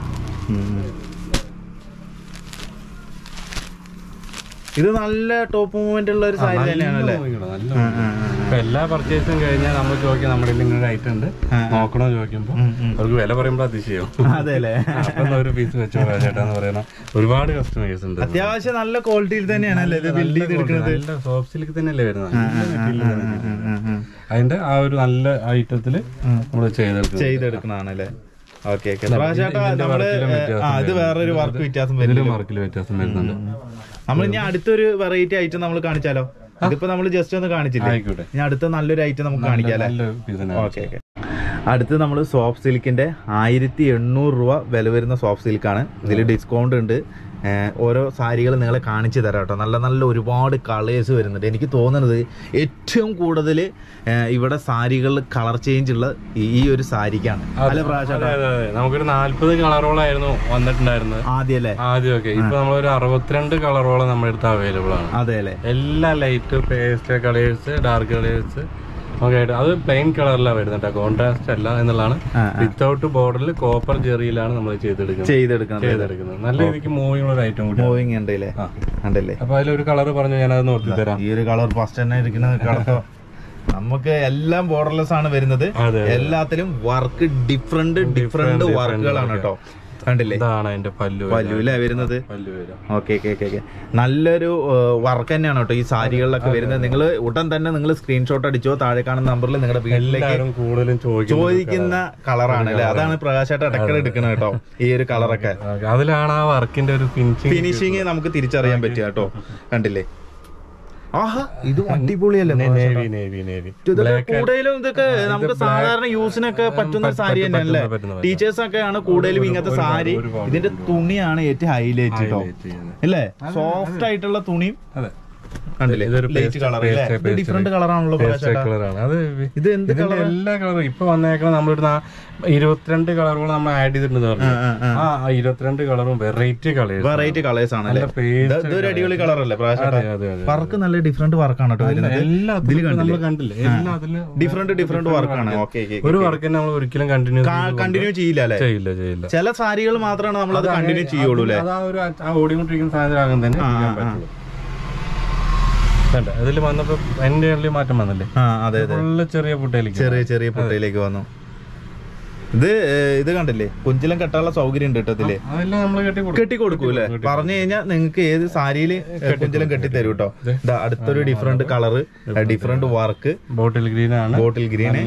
Speaker 1: ഇത് നല്ല ടോപ്പ് മൂവ്മെന്റ് ഉള്ള ഒരു സാരി തന്നെയാണല്ലേ.
Speaker 2: എല്ലാ പർച്ചേസും കഴിഞ്ഞാൽ നമ്മൾ ചോദിക്കാം നമ്മുടെ ഇങ്ങനെ ഐറ്റം ഉണ്ട് നോക്കണോ ചോദിക്കുമ്പോ അവർക്ക് വില പറയുമ്പോ അതിശയം.
Speaker 1: അതെ അല്ലേ,
Speaker 2: അപ്പം ഒരു പീസ് വെച്ചോ ചേട്ടാന്ന് പറയുന്ന ഒരുപാട് കസ്റ്റമേഴ്സ് ഉണ്ട്.
Speaker 1: അത്യാവശ്യം നല്ല ക്വാളിറ്റിയിൽ തന്നെയാണല്ലേ ഇത് ബിൽഡ് ചെയ്തെടുക്കുന്നത്.
Speaker 2: നല്ല സോഫ്റ്റ് സിൽക്ക് തന്നെയല്ലേ വരുന്നത്. അതിന്റെ ആ ഒരു നല്ല ഐറ്റത്തില് നമ്മള് ചെയ്തെടുക്കും
Speaker 1: ചെയ്തെടുക്കുന്നതാണല്ലേ. Okay okay. ഇത് വേറൊരു വർക്ക് വ്യത്യാസം വരും,
Speaker 2: വർക്കിൽ വ്യത്യാസം വരുന്നുണ്ട്.
Speaker 1: നമ്മൾ ഇനി അടുത്തൊരു വെറൈറ്റി ഐറ്റം നമ്മൾ കാണിച്ചാലോ? ഇതിപ്പോ നമ്മൾ ജസ്റ്റ് ഒന്ന് കാണിച്ചില്ലേ, ഇനി അടുത്ത നല്ലൊരു ഐറ്റം നമുക്ക് കാണിക്കാല്ലേ. Okay okay. അടുത്ത് നമ്മൾ സോഫ്റ്റ് സിൽക്കിന്റെ ആയിരത്തി എണ്ണൂറ് രൂപ വില വരുന്ന സോഫ്റ്റ് സിൽക്കാണ്. ഇതിൽ ഡിസ്കൗണ്ട് ഉണ്ട്. ഓരോ സാരികൾ നിങ്ങളെ കാണിച്ചു തരാം കേട്ടോ. നല്ല നല്ല ഒരുപാട് കളേഴ്സ് വരുന്നുണ്ട്. എനിക്ക് തോന്നുന്നത് ഏറ്റവും കൂടുതൽ ഇവിടെ സാരികളിൽ കളർ ചേഞ്ച് ഉള്ള ഈ ഒരു സാരിക്കാണ്. അല്ലെ പ്രാവശ്യം
Speaker 2: നമുക്കൊരു നാല്പത് കളറോളായിരുന്നു വന്നിട്ടുണ്ടായിരുന്നത് ആദ്യം അല്ലേ. ആദ്യമൊക്കെ ഇപ്പൊ നമ്മളൊരു അറുപത്തിരണ്ട് കളറോളം നമ്മുടെ അടുത്ത് അവൈലബിൾ ആണ്.
Speaker 1: അതെ അല്ലേ.
Speaker 2: എല്ലാ light pastel colours dark colours okay. അത് പ്ലെയിൻ കളറിലാണ് വരുന്നത്, കോൺട്രാസ്റ്റ് അല്ല എന്നുള്ളതാണ്. വിത്തൗട്ട് ബോർഡറിൽ കോപ്പർ ജെറിയിലാണ് നമ്മൾ ചെയ്തെടുക്കുന്നത് ചെയ്തെടുക്കുന്നത് നല്ല രീതിക്ക് മൂവിംഗ് ഉള്ള ഒരു ഐറ്റം കൂടി.
Speaker 1: മൂവിംഗ് ഉണ്ടല്ലേ.
Speaker 2: അപ്പൊ അതിലൊരു കളർ പറഞ്ഞു ഞാൻ അത് നോക്കി തരാം.
Speaker 1: ഈ ഒരു കളർ ഫസ്റ്റ് തന്നെ ഇരിക്കുന്ന കളർ നമുക്ക് എല്ലാം ബോർഡർലെസ് ആണ് വരുന്നത്. എല്ലാത്തിലും വർക്ക് ഡിഫറെന്റ് ഡിഫറെന്റ് വർക്കുകളാണ് കേട്ടോ. കണ്ടില്ലേ,
Speaker 2: ഇതാണ് അതിന്റെ പല്ലു
Speaker 1: പല്ലു അല്ലേ വരുന്നത്. Okay okay okay. നല്ലൊരു വർക്ക് തന്നെയാണ് കേട്ടോ ഈ സാരികളിലൊക്കെ വരുന്നത്. നിങ്ങൾ ഉടൻ തന്നെ നിങ്ങൾ സ്ക്രീൻഷോട്ട് അടിച്ചോ, താഴെ കാണുന്ന നമ്പറിൽ നിങ്ങളുടെ വീട്ടിലേക്ക്
Speaker 2: കൂടുതലും
Speaker 1: ചോദിക്കുന്ന കളറാണ് അല്ലേ. അതാണ് പ്രകാശായിട്ട് ഇടയ്ക്കിടെ എടുക്കുന്നത് കേട്ടോ ഈ ഒരു കളറൊക്കെ.
Speaker 2: അതിലാണ് ആ വർക്കിന്റെ ഒരു
Speaker 1: ഫിനിഷിങ് നമുക്ക് തിരിച്ചറിയാൻ പറ്റുക കേട്ടോ. കണ്ടില്ലേ, ആഹാ ഇത് അടിപൊളിയല്ലേ. കൂടുതലും ഇതൊക്കെ നമുക്ക് സാധാരണ യൂസിനൊക്കെ പറ്റുന്ന സാരി തന്നെയല്ലേ. ടീച്ചേഴ്സ് ഒക്കെയാണ് കൂടുതലും ഇങ്ങനത്തെ സാരി. ഇതിന്റെ തുണിയാണ് ഏറ്റവും ഹൈലൈറ്റ് കേട്ടോ അല്ലേ. സോഫ്റ്റ് ആയിട്ടുള്ള തുണിയും ഡിഫറെന്റ് കളറാണല്ലോ.
Speaker 2: ഇത് എന്ത് കളർ? എല്ലാ കളറും ഇപ്പൊ വന്നേക്കണം. നമ്മളിടുന്ന ഇരുപത്തിരണ്ട് കളറുകൾ നമ്മൾ ആഡ് ചെയ്തിട്ടുണ്ട് പറഞ്ഞു. ആ ഇരുപത്തിരണ്ട് കളറും വെറൈറ്റി കളേഴ്സ്
Speaker 1: വെറൈറ്റി കളേഴ്സ് ആണ്. ഇതൊരു അടിപൊളി കളർ അല്ലേ വർക്ക്. നല്ല ഡിഫറെന്റ് വർക്കാണ് കേട്ടോ. ഡിഫറെന്റ് ഡിഫറെന്റ് വർക്കാണ്. ഓക്കെ.
Speaker 2: ഒരു വർക്ക് നമ്മൾ ഒരിക്കലും കണ്ടിന്യൂ
Speaker 1: കണ്ടിന്യൂ ചെയ്യില്ല അല്ലേ.
Speaker 2: ചെയ്യില്ല ചെയ്യില്ല
Speaker 1: ചില സാരികൾ മാത്രമാണ് നമ്മൾ അത് കണ്ടിന്യൂ ചെയ്യുള്ളൂ അല്ലേ.
Speaker 2: ഓടിക്കൊണ്ടിരിക്കുന്ന സാധനം തന്നെ അതിൽ വന്നപ്പോ എന്റെ ഉള്ളിൽ മാറ്റം വന്നില്ലേ?
Speaker 1: അതെ അതെ,
Speaker 2: ചെറിയ പുട്ടയിലേക്ക്
Speaker 1: ചെറിയ ചെറിയ പുട്ടയിലേക്ക് വന്നു. ഇത് ഇത് കണ്ടില്ലേ, കുഞ്ചിലം കെട്ടാനുള്ള സൗകര്യം ഉണ്ട് കേട്ടോ ഇതില്. കെട്ടി കൊടുക്കൂല്ലേ? പറഞ്ഞു കഴിഞ്ഞാൽ നിങ്ങൾക്ക് ഏത് സാരിയില് കുഞ്ചിലം കെട്ടിത്തരും കേട്ടോ. അടുത്തൊരു different colour, different work,
Speaker 2: bottle green ആണ്.
Speaker 1: ബോട്ടിൽ ഗ്രീൻ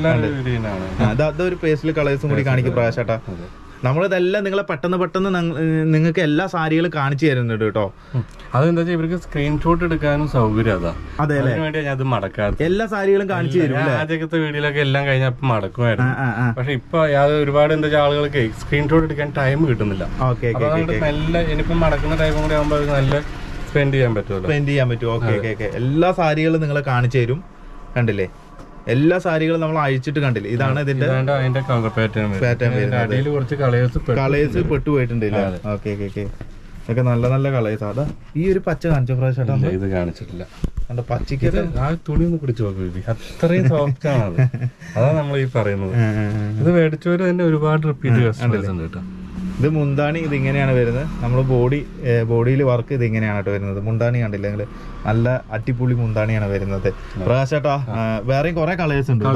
Speaker 1: അതൊരു പേസ്റ്റൽ കളേഴ്സും കൂടി കാണിക്കും പ്രകാശേട്ടാ. നമ്മളിതെല്ലാം നിങ്ങളെ പെട്ടെന്ന് പെട്ടെന്ന് നിങ്ങൾക്ക് എല്ലാ സാരികളും കാണിച്ചു തരുന്നുണ്ട് കേട്ടോ.
Speaker 2: അതെന്താ വെച്ചാൽ ഇവർക്ക് സ്ക്രീൻഷോട്ട് എടുക്കാനും സൗകര്യം അതാ. അതെ, വേണ്ടി ഞാൻ അത് മടക്കാറ്.
Speaker 1: എല്ലാ സാരികളും കാണിച്ചു തരും.
Speaker 2: ആദ്യത്തെ വീഡിയോയിലൊക്കെ എല്ലാം കഴിഞ്ഞപ്പോ മടക്കുമായിരുന്നു. പക്ഷെ ഇപ്പൊ അത് ഒരുപാട് എന്താ വെച്ചാൽ ആളുകൾക്ക് സ്ക്രീൻഷോട്ട് എടുക്കാൻ ടൈം കിട്ടുന്നില്ല. നല്ല ഇനിയിപ്പം മടക്കുന്ന ടൈമും കൂടി ആകുമ്പോൾ നല്ല സ്പെൻഡ് ചെയ്യാൻ പറ്റുമല്ലോ. സ്പെൻഡ് ചെയ്യാൻ പറ്റും. ഓക്കെ ഓക്കെ ഓക്കെ എല്ലാ സാരികളും നിങ്ങളെ കാണിച്ചു തരും. കണ്ടില്ലേ, എല്ലാ സാരികളും നമ്മൾ അഴിച്ചിട്ട് കണ്ടില്ലേ. ഇതാണ് ഇതിന്റെ പാറ്റേൺ വരുന്നത്. കളേഴ്സ് പെട്ടുപോയിട്ടുണ്ട്. ഓക്കെ ഓക്കെ ഓക്കെ, ഇതൊക്കെ നല്ല നല്ല കളേഴ്സ്. അതാ ഈ ഒരു പച്ച കാണിച്ച പ്രാവശ്യം ഇത് കാണിച്ചിട്ടില്ല.
Speaker 1: പച്ചക്ക്
Speaker 2: ആ തുണി ഒന്ന് പിടിച്ചു നോക്കി, അത്രയും സോഫ്റ്റ് ആണ് അത്. അതാണ് നമ്മൾ ഈ പറയുന്നത്. ഇത് മേടിച്ചവര് തന്നെ ഒരുപാട് റിപ്പീറ്റ് കസ്റ്റമേഴ്സ് ഉണ്ട് കേട്ടോ.
Speaker 1: ഇത് മുന്താണി, ഇത് ഇങ്ങനെയാണ് വരുന്നത്. നമ്മൾ ബോഡി ബോഡിയിൽ വർക്ക് ഇത് ഇങ്ങനെയാണ് കേട്ടോ വരുന്നത്. മുന്താണി കണ്ടില്ല നിങ്ങൾ, നല്ല അടിപൊളി മുന്താണിയാണ് വരുന്നത്. പ്രകാശേട്ടാ വേറെയും കുറെ കളേഴ്സ് ഉണ്ട്.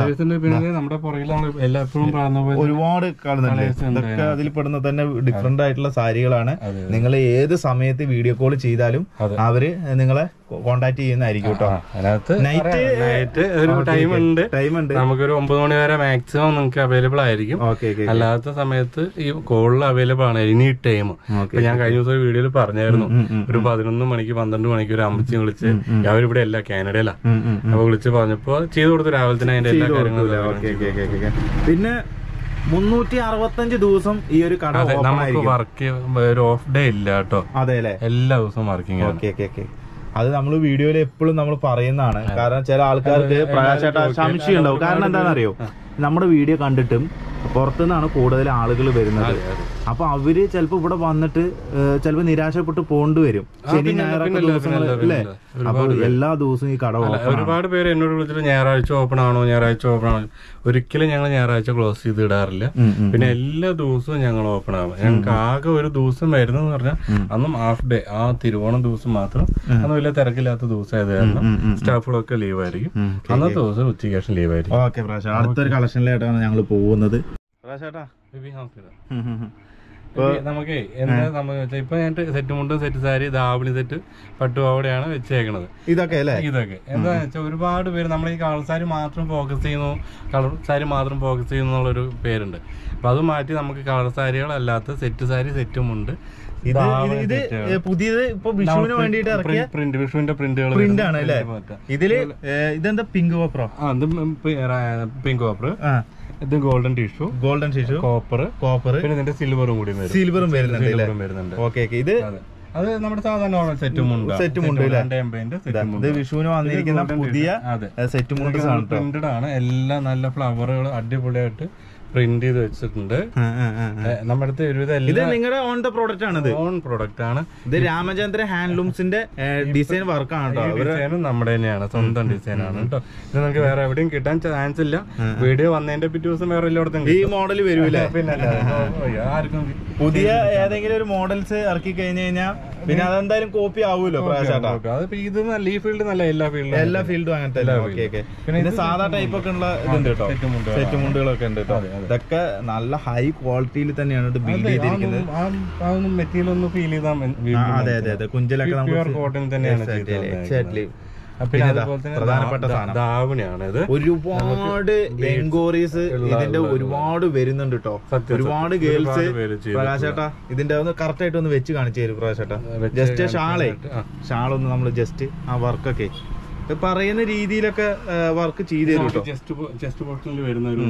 Speaker 1: ഒരുപാട് കാണുന്നുണ്ട്. ഇതൊക്കെ അതിൽ പെടുന്ന തന്നെ ഡിഫറെന്റ് ആയിട്ടുള്ള സാരികളാണ്. നിങ്ങൾ ഏത് സമയത്ത് വീഡിയോ കോൾ ചെയ്താലും അവര് നിങ്ങളെ കോണ്ടാക്ട് ചെയ്യുന്നതായിരിക്കും കേട്ടോ.
Speaker 2: നൈറ്റ് ഒരു ടൈം ഉണ്ട്, ടൈം ഉണ്ട് നമുക്കൊരു ഒമ്പത് മണി വരെ മാക്സിമം നിങ്ങൾക്ക് അവൈലബിൾ ആയിരിക്കും. അല്ലാത്ത സമയത്ത് ഈ കോളിൽ അവൈലബിൾ ആണ് എനി ടൈം. ഞാൻ കഴിഞ്ഞ ദിവസം വീഡിയോയിൽ പറഞ്ഞായിരുന്നു, ഒരു പതിനൊന്ന് മണിക്ക് പന്ത്രണ്ട് മണിക്ക് ഒരു അമ്മച്ചി വിളിച്ച്, അവരിവിടെ അല്ല കാനഡയിലാ, അപ്പൊ വിളിച്ച് പറഞ്ഞപ്പോ ചെയ്തു കൊടുത്തു രാവിലെ തന്നെ അതിന്റെ എല്ലാ കാര്യങ്ങളും.
Speaker 1: പിന്നെ മുന്നൂറ്റി അറുപത്തഞ്ച് ദിവസം ഈ ഒരു കട
Speaker 2: നമുക്ക് വർക്ക് ഒരു ഓഫ് ഡേ ഇല്ല കേട്ടോ.
Speaker 1: അതെ അല്ലെ,
Speaker 2: എല്ലാ ദിവസവും വർക്കിംഗ്.
Speaker 1: ഓക്കെ ഓക്കെ ഓക്കെ, അത് നമ്മൾ വീഡിയോയിൽ എപ്പോഴും നമ്മൾ പറയുന്നതാണ്. കാരണം ചില ആൾക്കാർക്ക് പ്രകാശേട്ടാ സംശയം ഉണ്ടാവും. കാരണം എന്താണെന്നറിയോ, നമ്മുടെ വീഡിയോ കണ്ടിട്ടും പുറത്തുനിന്നാണ് കൂടുതൽ ആളുകൾ വരുന്നത്. അപ്പൊ അവര് ചിലപ്പോ ഇവിടെ വന്നിട്ട് ചിലപ്പോ നിരാശപ്പെട്ട് പോണ്ടി വരും. ശനി ഞായറൊക്കെ ദിവസങ്ങളല്ലേ, അപ്പൊ എല്ലാ ദിവസവും ഈ കട
Speaker 2: ഒരുപാട് പേര് എന്നോട് വിളിച്ചിട്ട് ഞായറാഴ്ച ഓപ്പൺ ആണോ ഞായറാഴ്ച ഓപ്പൺ ആണോ. ഒരിക്കലും ഞങ്ങൾ ഞായറാഴ്ച ക്ലോസ് ചെയ്ത് ഇടാറില്ല. പിന്നെ എല്ലാ ദിവസവും ഞങ്ങൾ ഓപ്പൺ ആവും. ഞങ്ങൾക്ക് ആകെ ഒരു ദിവസം വരുന്നതെന്ന് പറഞ്ഞാൽ അന്നും ഹാഫ് ഡേ, ആ തിരുവോണം ദിവസം മാത്രം. അന്ന് വലിയ തിരക്കില്ലാത്ത ദിവസം ആയത് കാരണം സ്റ്റാഫുകളൊക്കെ ലീവ് ആയിരിക്കും. അന്നത്തെ ദിവസം ഉച്ചയ്ക്ക് ശേഷം ലീവ് ആയിരിക്കും.
Speaker 1: ഓക്കെ പ്രാവശ്യം അടുത്തൊരു കളക്ഷനിലായിട്ടാണ് ഞങ്ങൾ പോകുന്നത്.
Speaker 2: നമുക്ക് എന്താ സംഭവം വെച്ചാൽ ഇപ്പൊ ഞാൻ സെറ്റ് മുണ്ടും സെറ്റ് സാരി ദാവണി സെറ്റ് പട്ടുപാവടയാണ് വെച്ചേക്കണത്.
Speaker 1: ഇതൊക്കെ അല്ലേ,
Speaker 2: ഇതൊക്കെ എന്താന്ന് വെച്ചാൽ ഒരുപാട് പേര് നമ്മൾ ഈ കളർ സാരി മാത്രം ഫോക്കസ് ചെയ്യുന്നു, കളർ സാരി മാത്രം ഫോക്കസ് ചെയ്യുന്നു എന്നുള്ളൊരു പേരുണ്ട്. അപ്പൊ അത് മാറ്റി നമുക്ക് കളർ സാരികളല്ലാത്ത സെറ്റ് സാരി സെറ്റും ഉണ്ട്.
Speaker 1: ഇത് പുതിയത് ഇപ്പൊ വിഷുവിന് വേണ്ടിട്ട് ഇറക്കിയ
Speaker 2: പ്രിന്റ്, വിഷുവിന്റെ പ്രിന്റുകൾ
Speaker 1: പ്രിന്റ് ആണ് അല്ലേ. ഇതില് ഇതെന്താ പിങ്ക് കോപ്പറോ?
Speaker 2: പിങ്ക് കോപ്പർ, ഇത് golden tissue, golden tissue, copper copper പിന്നെ ഇതിന്റെ സിൽവറും കൂടി
Speaker 1: സിൽവറും വരുന്നുണ്ട്. ഓക്കെ, ഇത്
Speaker 2: അത് നമ്മുടെ സാധാരണ സെറ്റ് മുണ്ട്, സെറ്റ് മുണ്ട്
Speaker 1: ഇത് വിഷുവിന് വന്നിരിക്കുന്ന പുതിയ സെറ്റ് മുണ്ട്
Speaker 2: പ്രിന്റഡ് ആണ്. എല്ലാം നല്ല ഫ്ലവറുകൾ അടിപൊളിയായിട്ട് പ്രിന്റ് ചെയ്ത് വെച്ചിട്ടുണ്ട്. നമ്മുടെ അടുത്ത് ഒരുവിധം
Speaker 1: നിങ്ങളുടെ ഓൺ ദ പ്രോഡക്റ്റ് ആണ്,
Speaker 2: ഓൺ പ്രോഡക്റ്റ് ആണ്.
Speaker 1: ഇത് രാമചന്ദ്ര ഹാൻഡ്ലൂംസിന്റെ ഡിസൈൻ വർക്കാണ് കേട്ടോ.
Speaker 2: ഡിസൈനും നമ്മുടെ തന്നെയാണ്, സ്വന്തം ഡിസൈൻ ആണ് കേട്ടോ. ഇത് നമുക്ക് വേറെ എവിടെയും കിട്ടാൻ ചാൻസ് ഇല്ല. വീഡിയോ വന്നതിന്റെ പിറ്റേ ദിവസം വേറെ എല്ലായിടത്തും
Speaker 1: ഈ മോഡൽ വരൂല്ലേ.
Speaker 2: പിന്നെ ആർക്കും
Speaker 1: പുതിയ ഏതെങ്കിലും ഒരു മോഡൽസ് ഇറക്കി കഴിഞ്ഞു കഴിഞ്ഞാൽ പിന്നെ അതെന്തായാലും കോപ്പി ആവുമല്ലോ പ്രകാശേട്ടാ.
Speaker 2: ഇത് നല്ല ഈ ഫീൽഡ് നല്ല എല്ലാ ഫീൽഡും
Speaker 1: എല്ലാ ഫീൽഡും അങ്ങനത്തെ. ഓക്കെ ഓക്കെ, പിന്നെ സാധാ ടൈപ്പ് ഒക്കെ ഉള്ള ഇതുണ്ട് കേട്ടോ, സെറ്റ് മുണ്ടുകളൊക്കെ ഉണ്ട് കേട്ടോ. ഇതൊക്കെ നല്ല ഹൈ ക്വാളിറ്റിയിൽ തന്നെയാണ് ഇത് ബിൽഡ് ചെയ്തിരിക്കുന്നത്.
Speaker 2: മെറ്റീരിയൽ ഒന്ന് ഫീൽ ചെയ്താൽ
Speaker 1: അതെ അതെ അതെ, കുഞ്ചലൊക്കെ നമുക്ക്
Speaker 2: കോട്ടൺ തന്നെയാണ്.
Speaker 1: പ്രധാനപ്പെട്ട
Speaker 2: ധാവണിയാണ് ഇത്.
Speaker 1: ഒരുപാട് എൻക്വയറീസ് ഇതിന്റെ ഒരുപാട് വരുന്നുണ്ട് കേട്ടോ. ഒരുപാട് ഗേൾസ് പ്രകാശേട്ടാ ഇതിന്റെ ഒന്ന് കറക്റ്റ് ആയിട്ട് ഒന്ന് വെച്ച് കാണിച്ചു തരും പ്രകാശേട്ടാ. ജസ്റ്റ് ഷാളേ ഷാളൊന്ന് നമ്മൾ ജസ്റ്റ് ആ വർക്കൊക്കെ പറയുന്ന രീതിയിലൊക്കെ വർക്ക് ചെയ്ത് തരും കേട്ടോ.
Speaker 2: ചെസ്റ്റ് പോർഷനിൽ വരുന്ന ഒരു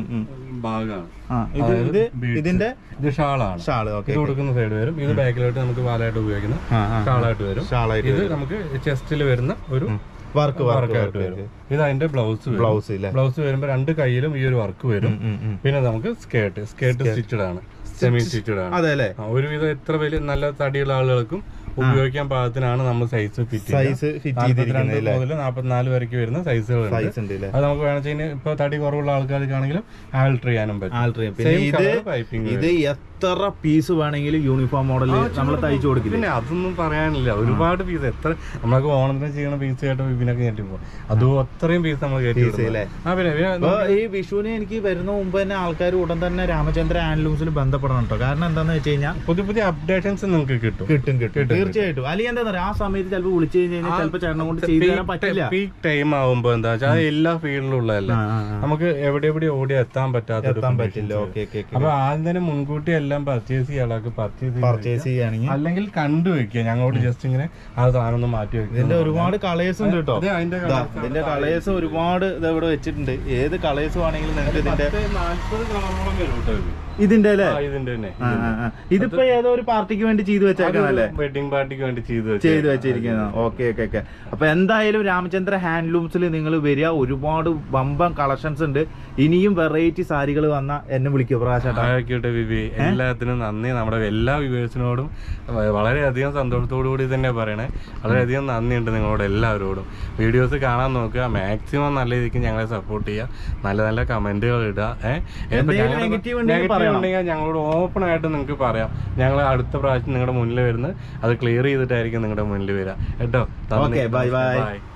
Speaker 2: ഭാഗമാണ്
Speaker 1: ഇത്. ഇതിന്റെ
Speaker 2: ഇത് ഷാളാണ്.
Speaker 1: ഷാള് ഓക്കെ,
Speaker 2: കൊടുക്കുന്ന സൈഡ് വരും. ഇത് ബാക്കിലോട്ട് നമുക്ക് വാലായിട്ട് ഉപയോഗിക്കുന്ന ഷാളായിട്ട് വരും. ഷാളായിട്ട് ഇത് നമുക്ക് ചെസ്റ്റിൽ വരുന്ന ഒരു
Speaker 1: വർക്ക് വർക്കായിട്ട് വരും.
Speaker 2: ഇത് അതിന്റെ ബ്ലൗസ് ബ്ലൗസ് ബ്ലൗസ് വരുമ്പോ രണ്ട് കൈയിലും ഈ ഒരു വർക്ക് വരും. പിന്നെ നമുക്ക് സ്കേർട്ട് സ്കേർട്ട് സ്റ്റിച്ചഡ് ആണ്, സെമി സ്റ്റിച്ചഡ് ആണ്.
Speaker 1: അതെ,
Speaker 2: ഒരുവിധം എത്ര വലിയ നല്ല തടിയുള്ള ആളുകൾക്കും ഉപയോഗിക്കാൻ പാകത്തിനാണ് നമ്മൾ സൈസ് ഫിറ്റ്
Speaker 1: സൈസ്
Speaker 2: നാൽപ്പത്തിരണ്ട് മുതൽ നാൽപ്പത്തിനാല് വരയ്ക്ക് വരുന്ന സൈസുകൾ. അത് നമുക്ക് വേണമെങ്കിൽ ഇപ്പൊ തടി കുറവുള്ള ആൾക്കാർക്കാണെങ്കിലും ആൾട്ടർ ചെയ്യാനും പറ്റും.
Speaker 1: ഇത് എത്ര എത്ര പീസ് വേണമെങ്കിലും യൂണിഫോം മോഡൽ നമ്മൾ തയ്ച്ചു കൊടുക്കില്ല.
Speaker 2: പിന്നെ അതൊന്നും പറയാനില്ല, ഒരുപാട് പീസ്. എത്ര നമ്മളൊക്കെ ഓണത്തിന് ചെയ്യുന്ന പീസ് കേട്ടോ വിപിനൊക്കെ കയറ്റിപ്പോ അതും അത്രയും പീസ് നമ്മൾ കയറ്റി.
Speaker 1: ഈ വിഷുവിന് എനിക്ക് വരുന്ന മുമ്പ് തന്നെ ആൾക്കാർ ഉടൻ തന്നെ രാമചന്ദ്ര ഹാൻഡ്ലൂംസിൽ ബന്ധപ്പെടണം കേട്ടോ. കാരണം എന്താണെന്ന് വെച്ച് കഴിഞ്ഞാൽ
Speaker 2: പുതിയ പുതിയ അപ്ഡേഷൻസ് നിങ്ങൾക്ക് കിട്ടും കിട്ടും കിട്ടും
Speaker 1: തീർച്ചയായിട്ടും. അല്ലെങ്കിൽ എന്താ പറയുക, ആ സമയത്ത് ചിലപ്പോൾ വിളിച്ചു കഴിഞ്ഞാൽ ചിലപ്പോൾ ചേട്ടനെ കൊണ്ട് ചെയ്തു തരാൻ പറ്റില്ല.
Speaker 2: പീക്ക് ടൈം ആവുമ്പോ എന്താ വെച്ചാൽ എല്ലാ ഫീൽഡിലും ഉള്ളതല്ല, നമുക്ക് എവിടെ എവിടെ ഓടി എത്താൻ പറ്റാത്ത
Speaker 1: എത്താൻ പറ്റില്ല.
Speaker 2: അപ്പൊ ആദ്യം തന്നെ മുൻകൂട്ടി എല്ലാം പർച്ചേസ് ചെയ്യാളൊക്കെ
Speaker 1: പർച്ചേസ് ചെയ്യുകയാണെങ്കിൽ
Speaker 2: അല്ലെങ്കിൽ കണ്ടുവെക്കുക, ഞങ്ങളോട് ജസ്റ്റ് ഇങ്ങനെ ആ സാധനം ഒന്ന് മാറ്റി വെക്കുക.
Speaker 1: ഇതിന്റെ ഒരുപാട് കളേഴ്സ് ഉണ്ട് കേട്ടോ. ഇതിന്റെ കളേഴ്സ് ഒരുപാട് ഇവിടെ വെച്ചിട്ടുണ്ട്. ഏത് കളേഴ്സ് വേണമെങ്കിലും നിങ്ങൾക്ക് ഇതിന്റെ
Speaker 2: നാല്പത് കളറോളം വരും കേട്ടോ.
Speaker 1: ഇതിന്റെ അല്ലേ?
Speaker 2: ഇതിന്റെ തന്നെ.
Speaker 1: ഇതിപ്പോ ഏതോ ഒരു പാർട്ടിക്ക് വേണ്ടി ചെയ്തു വെച്ചേക്കാണല്ലേ?
Speaker 2: വെഡിങ് പാർട്ടിക്ക് വേണ്ടി ചെയ്തു
Speaker 1: ചെയ്തു വെച്ചിരിക്കുന്ന. Okay okay okay. അപ്പൊ എന്തായാലും രാമചന്ദ്ര ഹാൻഡ്ലൂംസിൽ നിങ്ങൾ വരിക. ഒരുപാട് വമ്പൻ കളക്ഷൻസ് ഉണ്ട്. ഇനിയും വെറൈറ്റി സാരികൾ വന്ന എന്നെ വിളിക്കുക പ്രകാശാട്ടെ.
Speaker 2: വിവി, എല്ലാത്തിനും നന്ദി. നമ്മുടെ എല്ലാ വ്യൂവേഴ്സിനോടും വളരെയധികം സന്തോഷത്തോടു കൂടി തന്നെ പറയണേ. വളരെയധികം നന്ദിയുണ്ട് നിങ്ങളോട് എല്ലാവരോടും. വീഡിയോസ് കാണാൻ നോക്കുക, മാക്സിമം നല്ല രീതിക്ക് ഞങ്ങളെ സപ്പോർട്ട് ചെയ്യുക, നല്ല നല്ല കമന്റുകൾ ഇടുക. ഏഹ് നെഗറ്റീവ് ഉണ്ടെങ്കിൽ ഞങ്ങളോട് ഓപ്പൺ ആയിട്ട് നിങ്ങൾക്ക് പറയാം. ഞങ്ങൾ അടുത്ത പ്രാവശ്യം നിങ്ങളുടെ മുന്നിൽ വരുന്നത് അത് ക്ലിയർ ചെയ്തിട്ടായിരിക്കും നിങ്ങളുടെ മുന്നിൽ വരിക കേട്ടോ.
Speaker 1: Bye by.